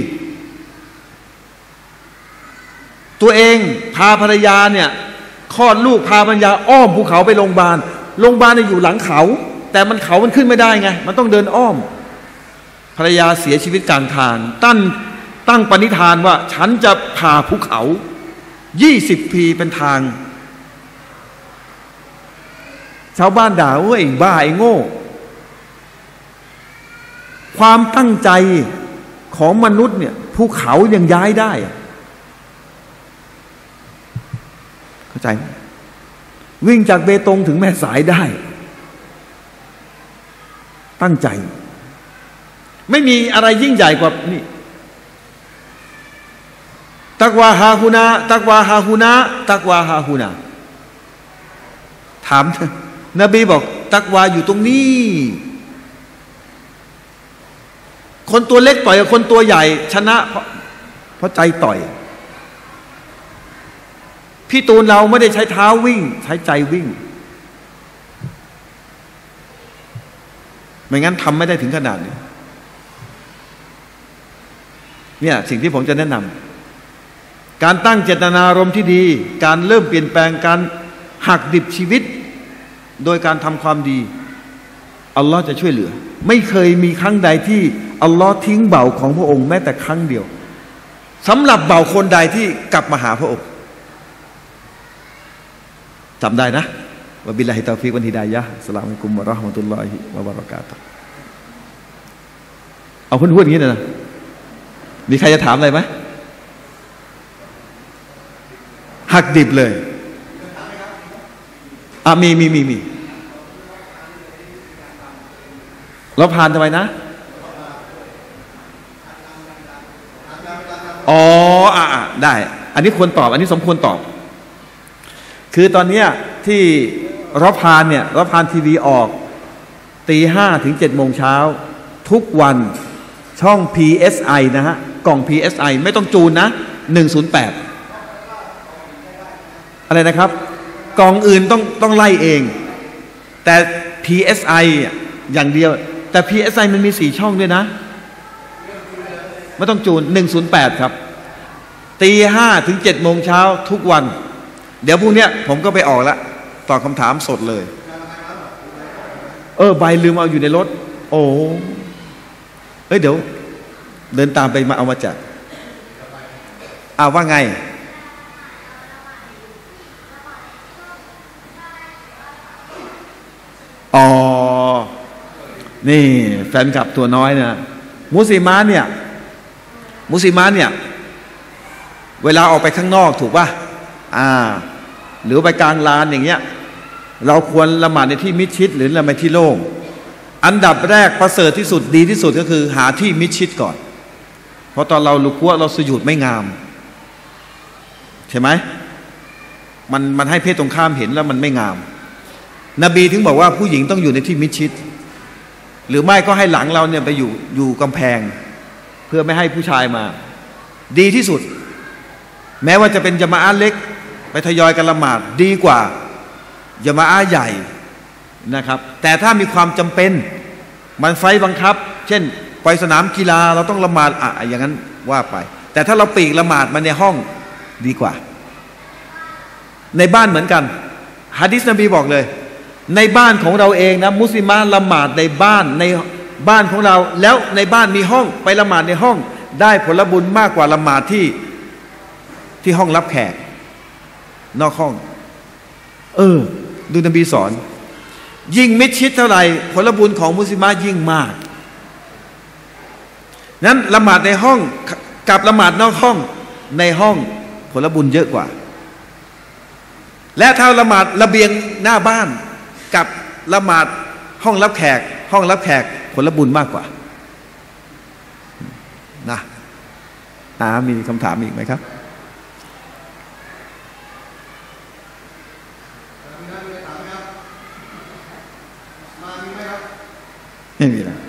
[SPEAKER 1] ตัวเองพาภรรยาเนี่ยคลอดลูกพาภรรยาอ้อมภูเขาไปโรงพยาบาลโรงพยาบาลเนี่ยอยู่หลังเขาแต่มันเขามันขึ้นไม่ได้ไงมันต้องเดินอ้อมภรรยาเสียชีวิตกลางทางตั้งตั้งปณิธานว่าฉันจะพาภูเขายี่สิบปีเป็นทางชาวบ้านด่าว่าไอ้บ้าไอ้โง่ความตั้งใจของมนุษย์เนี่ยภูเขายังย้ายได้เข้าใจวิ่งจากเบตงถึงแม่สายได้ตั้งใจไม่มีอะไรยิ่งใหญ่กว่านี่ตักวาฮาฮูนาตักวาฮาฮูนาตักวาฮาฮูนาถามนบีบอกตักวาอยู่ตรงนี้คนตัวเล็กต่อยกับคนตัวใหญ่ชนะเพราะเพราะใจต่อยพี่ตูนเราไม่ได้ใช้เท้าวิ่งใช้ใจวิ่งไม่งั้นทำไม่ได้ถึงขนาดนี้เนี่ยสิ่งที่ผมจะแนะนำการตั้งเจตนารมณ์ที่ดีการเริ่มเปลี่ยนแปลงการหักดิบชีวิตโดยการทำความดีอัลลอฮ์จะช่วยเหลือไม่เคยมีครั้งใดที่อัลลอฮ์ทิ้งเบาของพระองค์แม้แต่ครั้งเดียวสำหรับเบาคนใดที่กลับมาหาพระองค์จำได้นะวะบิลลาฮิตอฟิกวันฮิดายะฮ์อัสสลามุอะลัยกุมวะเราะห์มะตุลลอฮิวะบะเราะกาตุฮ์เอาพูดๆอย่างนี้นะมีใครจะถามอะไรไหมหักดิบเลยอ่ะมีมีมีมีเราผ่านทำไมนะอ๋ออ่ะได้อันนี้ควรตอบอันนี้สมควรตอบคือตอนนี้ที่รอบพานเนี่ยรอบพานทีวีออกตีห้าถึงเจ็ดโมงเช้าทุกวันช่อง พี เอส ไอ นะฮะกล่อง พี เอส ไอ ไม่ต้องจูนนะหนึ่งศูนย์แปดอะไรนะครับกล่องอื่นต้องต้องไล่เองแต่ พี เอส ไอ อย่างเดียวแต่ พี เอส ไอ มันมีสี่ช่องด้วยนะไม่ต้องจูนหนึ่งศูนย์แปดครับตีห้าถึงเจ็ดโมงเช้าทุกวันเดี๋ยวพรุ่งนี้ผมก็ไปออกแล้วตอบคำถามสดเลยเออใบลืมเอาอยู่ในรถโอ้เอ้ยเดี๋ยวเดินตามไปมาเอามาจากอ้าวว่าไงอ๋อนี่แฟนคลับตัวน้อยนะมุสลิมานเนี่ยมุสลิมานเนี่ยเวลาออกไปข้างนอกถูกป่ะอ่าหรือไปกลางลานอย่างเงี้ยเราควรละหมาดในที่มิดชิดหรือละหมาดที่โล่งอันดับแรกประเสริฐที่สุดดีที่สุดก็คือหาที่มิดชิดก่อนเพราะตอนเราลุกัวเราสุญูดไม่งามใช่ไหมมันมันให้เพศตรงข้ามเห็นแล้วมันไม่งามนบีถึงบอกว่าผู้หญิงต้องอยู่ในที่มิดชิดหรือไม่ก็ให้หลังเราเนี่ยไปอยู่อยู่กำแพงเพื่อไม่ให้ผู้ชายมาดีที่สุดแม้ว่าจะเป็นญะมาอะห์เล็กไปทยอยกันละหมาดดีกว่าญะมาอะห์ใหญ่นะครับแต่ถ้ามีความจำเป็นมันไฟบังคับเช่นไปสนามกีฬาเราต้องละหมาดอ่ะอย่างนั้นว่าไปแต่ถ้าเราปีกละหมาดมาในห้องดีกว่าในบ้านเหมือนกันหะดีษนบีบอกเลยในบ้านของเราเองนะมุสลิมะละหมาดในบ้านในบ้านของเราแล้วในบ้านมีห้องไปละหมาดในห้องได้ผลบุญมากกว่าละหมาดที่ที่ห้องรับแขกนอกห้องเออดูนบีสอนยิ่งมิดชิดเท่าไหร่ผลบุญของมุสลิมะยิ่งมากนั้นละหมาดในห้องกับละหมาดนอกห้องในห้องผลบุญเยอะกว่าและถ้าละหมาดระเบียงหน้าบ้านกับละหมาดห้องรับแขกห้องรับแขกผลบุญมากกว่านะอามีคำถามอีกไหมครับไม่มีแล้ว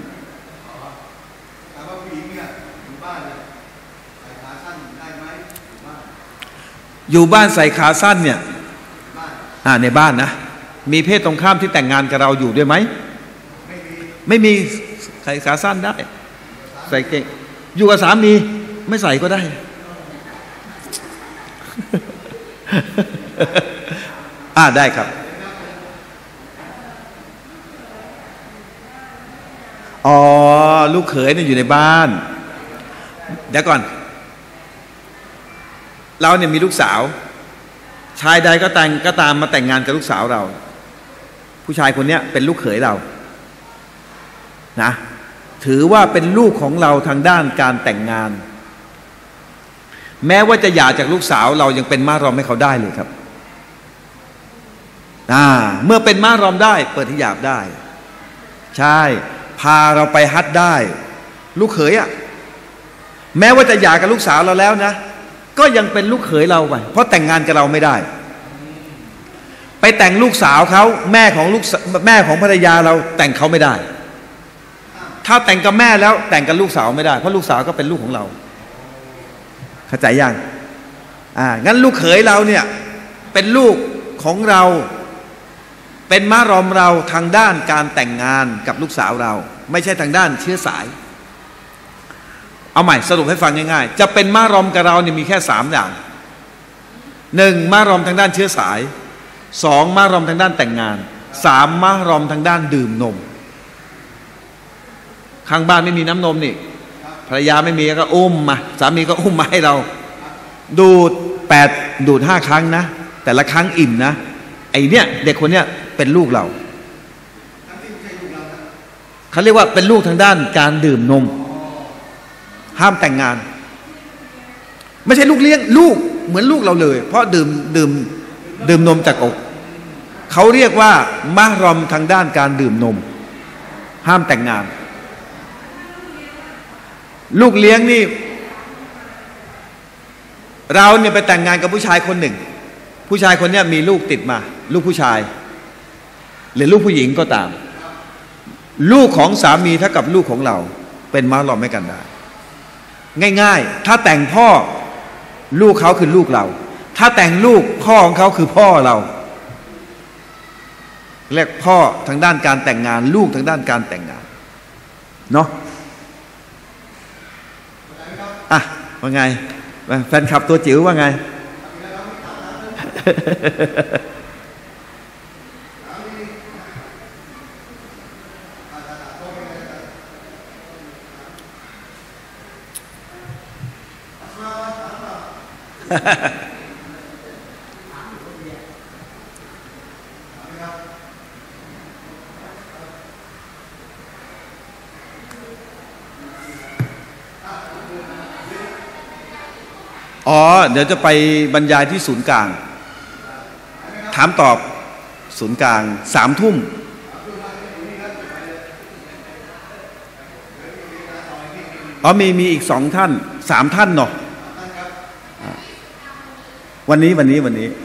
[SPEAKER 1] อยู่บ้านใส่ขาสั้นเนี่ยอ่าในบ้านนะมีเพศตรงข้ามที่แต่งงานกับเราอยู่ด้วยไหมไม่มีไม่มีใส่ขาสั้นได้ใส่เก่งอยู่กับสามีไม่ใส่ก็ได้อ่าได้ครับอ๋อลูกเขยเนี่ยอยู่ในบ้านเดี๋ยวก่อนเราเนี่ยมีลูกสาวชายใดก็แต่งก็ตามมาแต่งงานกับลูกสาวเราผู้ชายคนนี้เป็นลูกเขยเรานะถือว่าเป็นลูกของเราทางด้านการแต่งงานแม้ว่าจะหย่าจากลูกสาวเรายังเป็นม่ารอมให้เขาได้เลยครับอ่าเมื่อเป็นม่ารอมได้เปิดฮิญาบได้ใช่พาเราไปฮัจญ์ได้ลูกเขยอ่ะแม้ว่าจะหย่ากับลูกสาวเราแล้วนะก็ยังเป็นลูกเขยเราไปเพราะแต่งงานกับเราไม่ได้ไปแต่งลูกสาวเขาแม่ของลูกแม่ของภรรยาเราแต่งเขาไม่ได้ถ้าแต่งกับแม่แล้วแต่งกับลูกสาวไม่ได้เพราะลูกสาวก็เป็นลูกของเราเข้าใจยังอ่างั้นลูกเขยเราเนี่ยเป็นลูกของเราเป็นมารอมเราทางด้านการแต่งงานกับลูกสาวเราไม่ใช่ทางด้านเชื้อสายเอาใหม่สรุปให้ฟังง่ายๆจะเป็นมารอมกับเราเนี่ยมีแค่สามอย่างหนึ่งมารอมทางด้านเชื้อสายสองมารอมทางด้านแต่งงานสามมารอมทางด้านดื่มนมข้างบ้านไม่มีน้ำนมนี่ภรรยาไม่มีก็อุ้มมาสามีก็อุ้มมาให้เราดูดแปดดูดห้าครั้งนะแต่ละครั้งอิ่มนะไอเนี้ยเด็กคนเนี้ยเป็นลูกเราเขาเรียกว่าเป็นลูกทางด้านการดื่มนมห้ามแต่งงานไม่ใช่ลูกเลี้ยงลูกเหมือนลูกเราเลยเพราะดื่มดื่มดื่มนมจากอกเขาเรียกว่ามะรอมทางด้านการดื่มนมห้ามแต่งงานลูกเลี้ยงนี่เราเนี่ยไปแต่งงานกับผู้ชายคนหนึ่งผู้ชายคนนี้มีลูกติดมาลูกผู้ชายหรือลูกผู้หญิงก็ตามลูกของสามีเท่ากับลูกของเราเป็นมะรอมให้กันได้ง่ายๆถ้าแต่งพ่อลูกเขาคือลูกเราถ้าแต่งลูกพ่อของเขาคือพ่อเราเรียกพ่อทางด้านการแต่งงานลูกทางด้านการแต่งงานเนาะอ่ะว่าไงแฟนคลับตัวจิ๋วว่าไง ถอ๋อเดี๋ยวจะไปบรรยายที่ศูนย์กลางถามตอบศูนย์กลางสามทุ่มอ๋อมีมีอีกสองท่านสามท่านเนาะวันนี้วันนี้วันนี้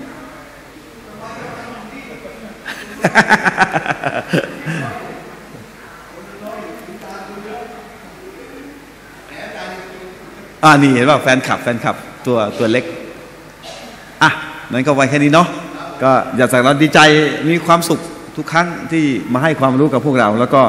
[SPEAKER 1] อ่านี่เห็นว่าแฟนคลับแฟนคลับตัวตัวเล็กอ่ะนั้นก็ไว้แค่นี้เนาะก็อยากสั่งเราดีใจมีความสุขทุกครั้งที่มาให้ความรู้กับพวกเราแล้วก็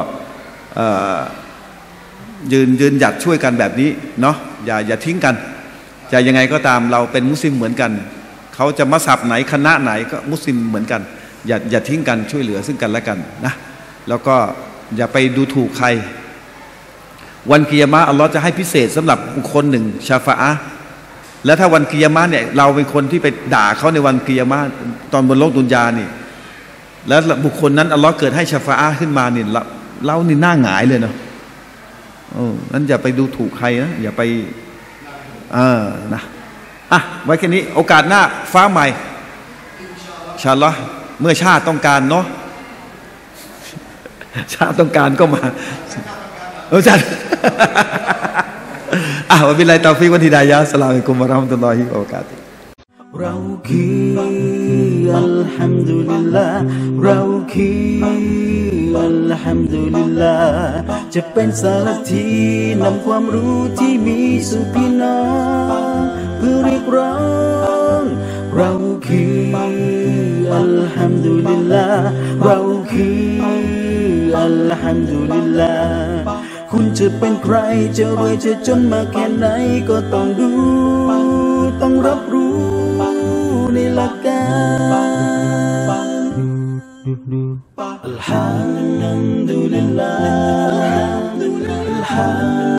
[SPEAKER 1] ยืนยืนหยัดช่วยกันแบบนี้เนาะอย่าอย่าทิ้งกันจะยังไงก็ตามเราเป็นมุสลิมเหมือนกันเขาจะมัสยิดไหนคณะไหนก็มุสลิมเหมือนกันอย่าอย่าทิ้งกันช่วยเหลือซึ่งกันและกันนะแล้วก็อย่าไปดูถูกใครวันกิยามะห์อัลลอฮ์จะให้พิเศษสำหรับบุคคลหนึ่งชาฟาอะห์และถ้าวันกิยามะห์เนี่ยเราเป็นคนที่ไปด่าเขาในวันกิยามะห์ตอนบนโลกดุนยานี่แล้วบุคคลนั้นอัลลอฮ์เกิดให้ชาฟาอะห์ขึ้นมาเนี่ยเรานี่หน้าหงายเลยเนาะโอ้นั้นอย่าไปดูถูกใครนะอย่าไปเออนะอ่ะไว้แค่นี้โอกาสหน้าฟ้าใหม่อินชาอัลลอฮ์เมื่อชาติต้องการเนาะชาติต้องการก็มาเออจัดอ่ะวะบิลลาฮิตอฟิกวัลฮิดายะฮ์อัสสลามุอะลัยกุมวะเราะห์มะตุลลอฮิวะบะเราะกาตุฮ์
[SPEAKER 2] เราคืออัลฮัมดุลิลลาห์เราคืออัลฮัมดุลิลลาห์จะเป็นสารทีนำความรู้ที่มีสู่พี่น้องเพื่อเรียกร้องเราคืออัลฮัมดุลิลลาห์เราคืออัลฮัมดุลิลลาห์คุณจะเป็นใครจะรวยจะจนมาแค่ไหนก็ต้องดูต้องรับรู้ในหลักการอัลฮัมดุลิลลาห์อัลฮัม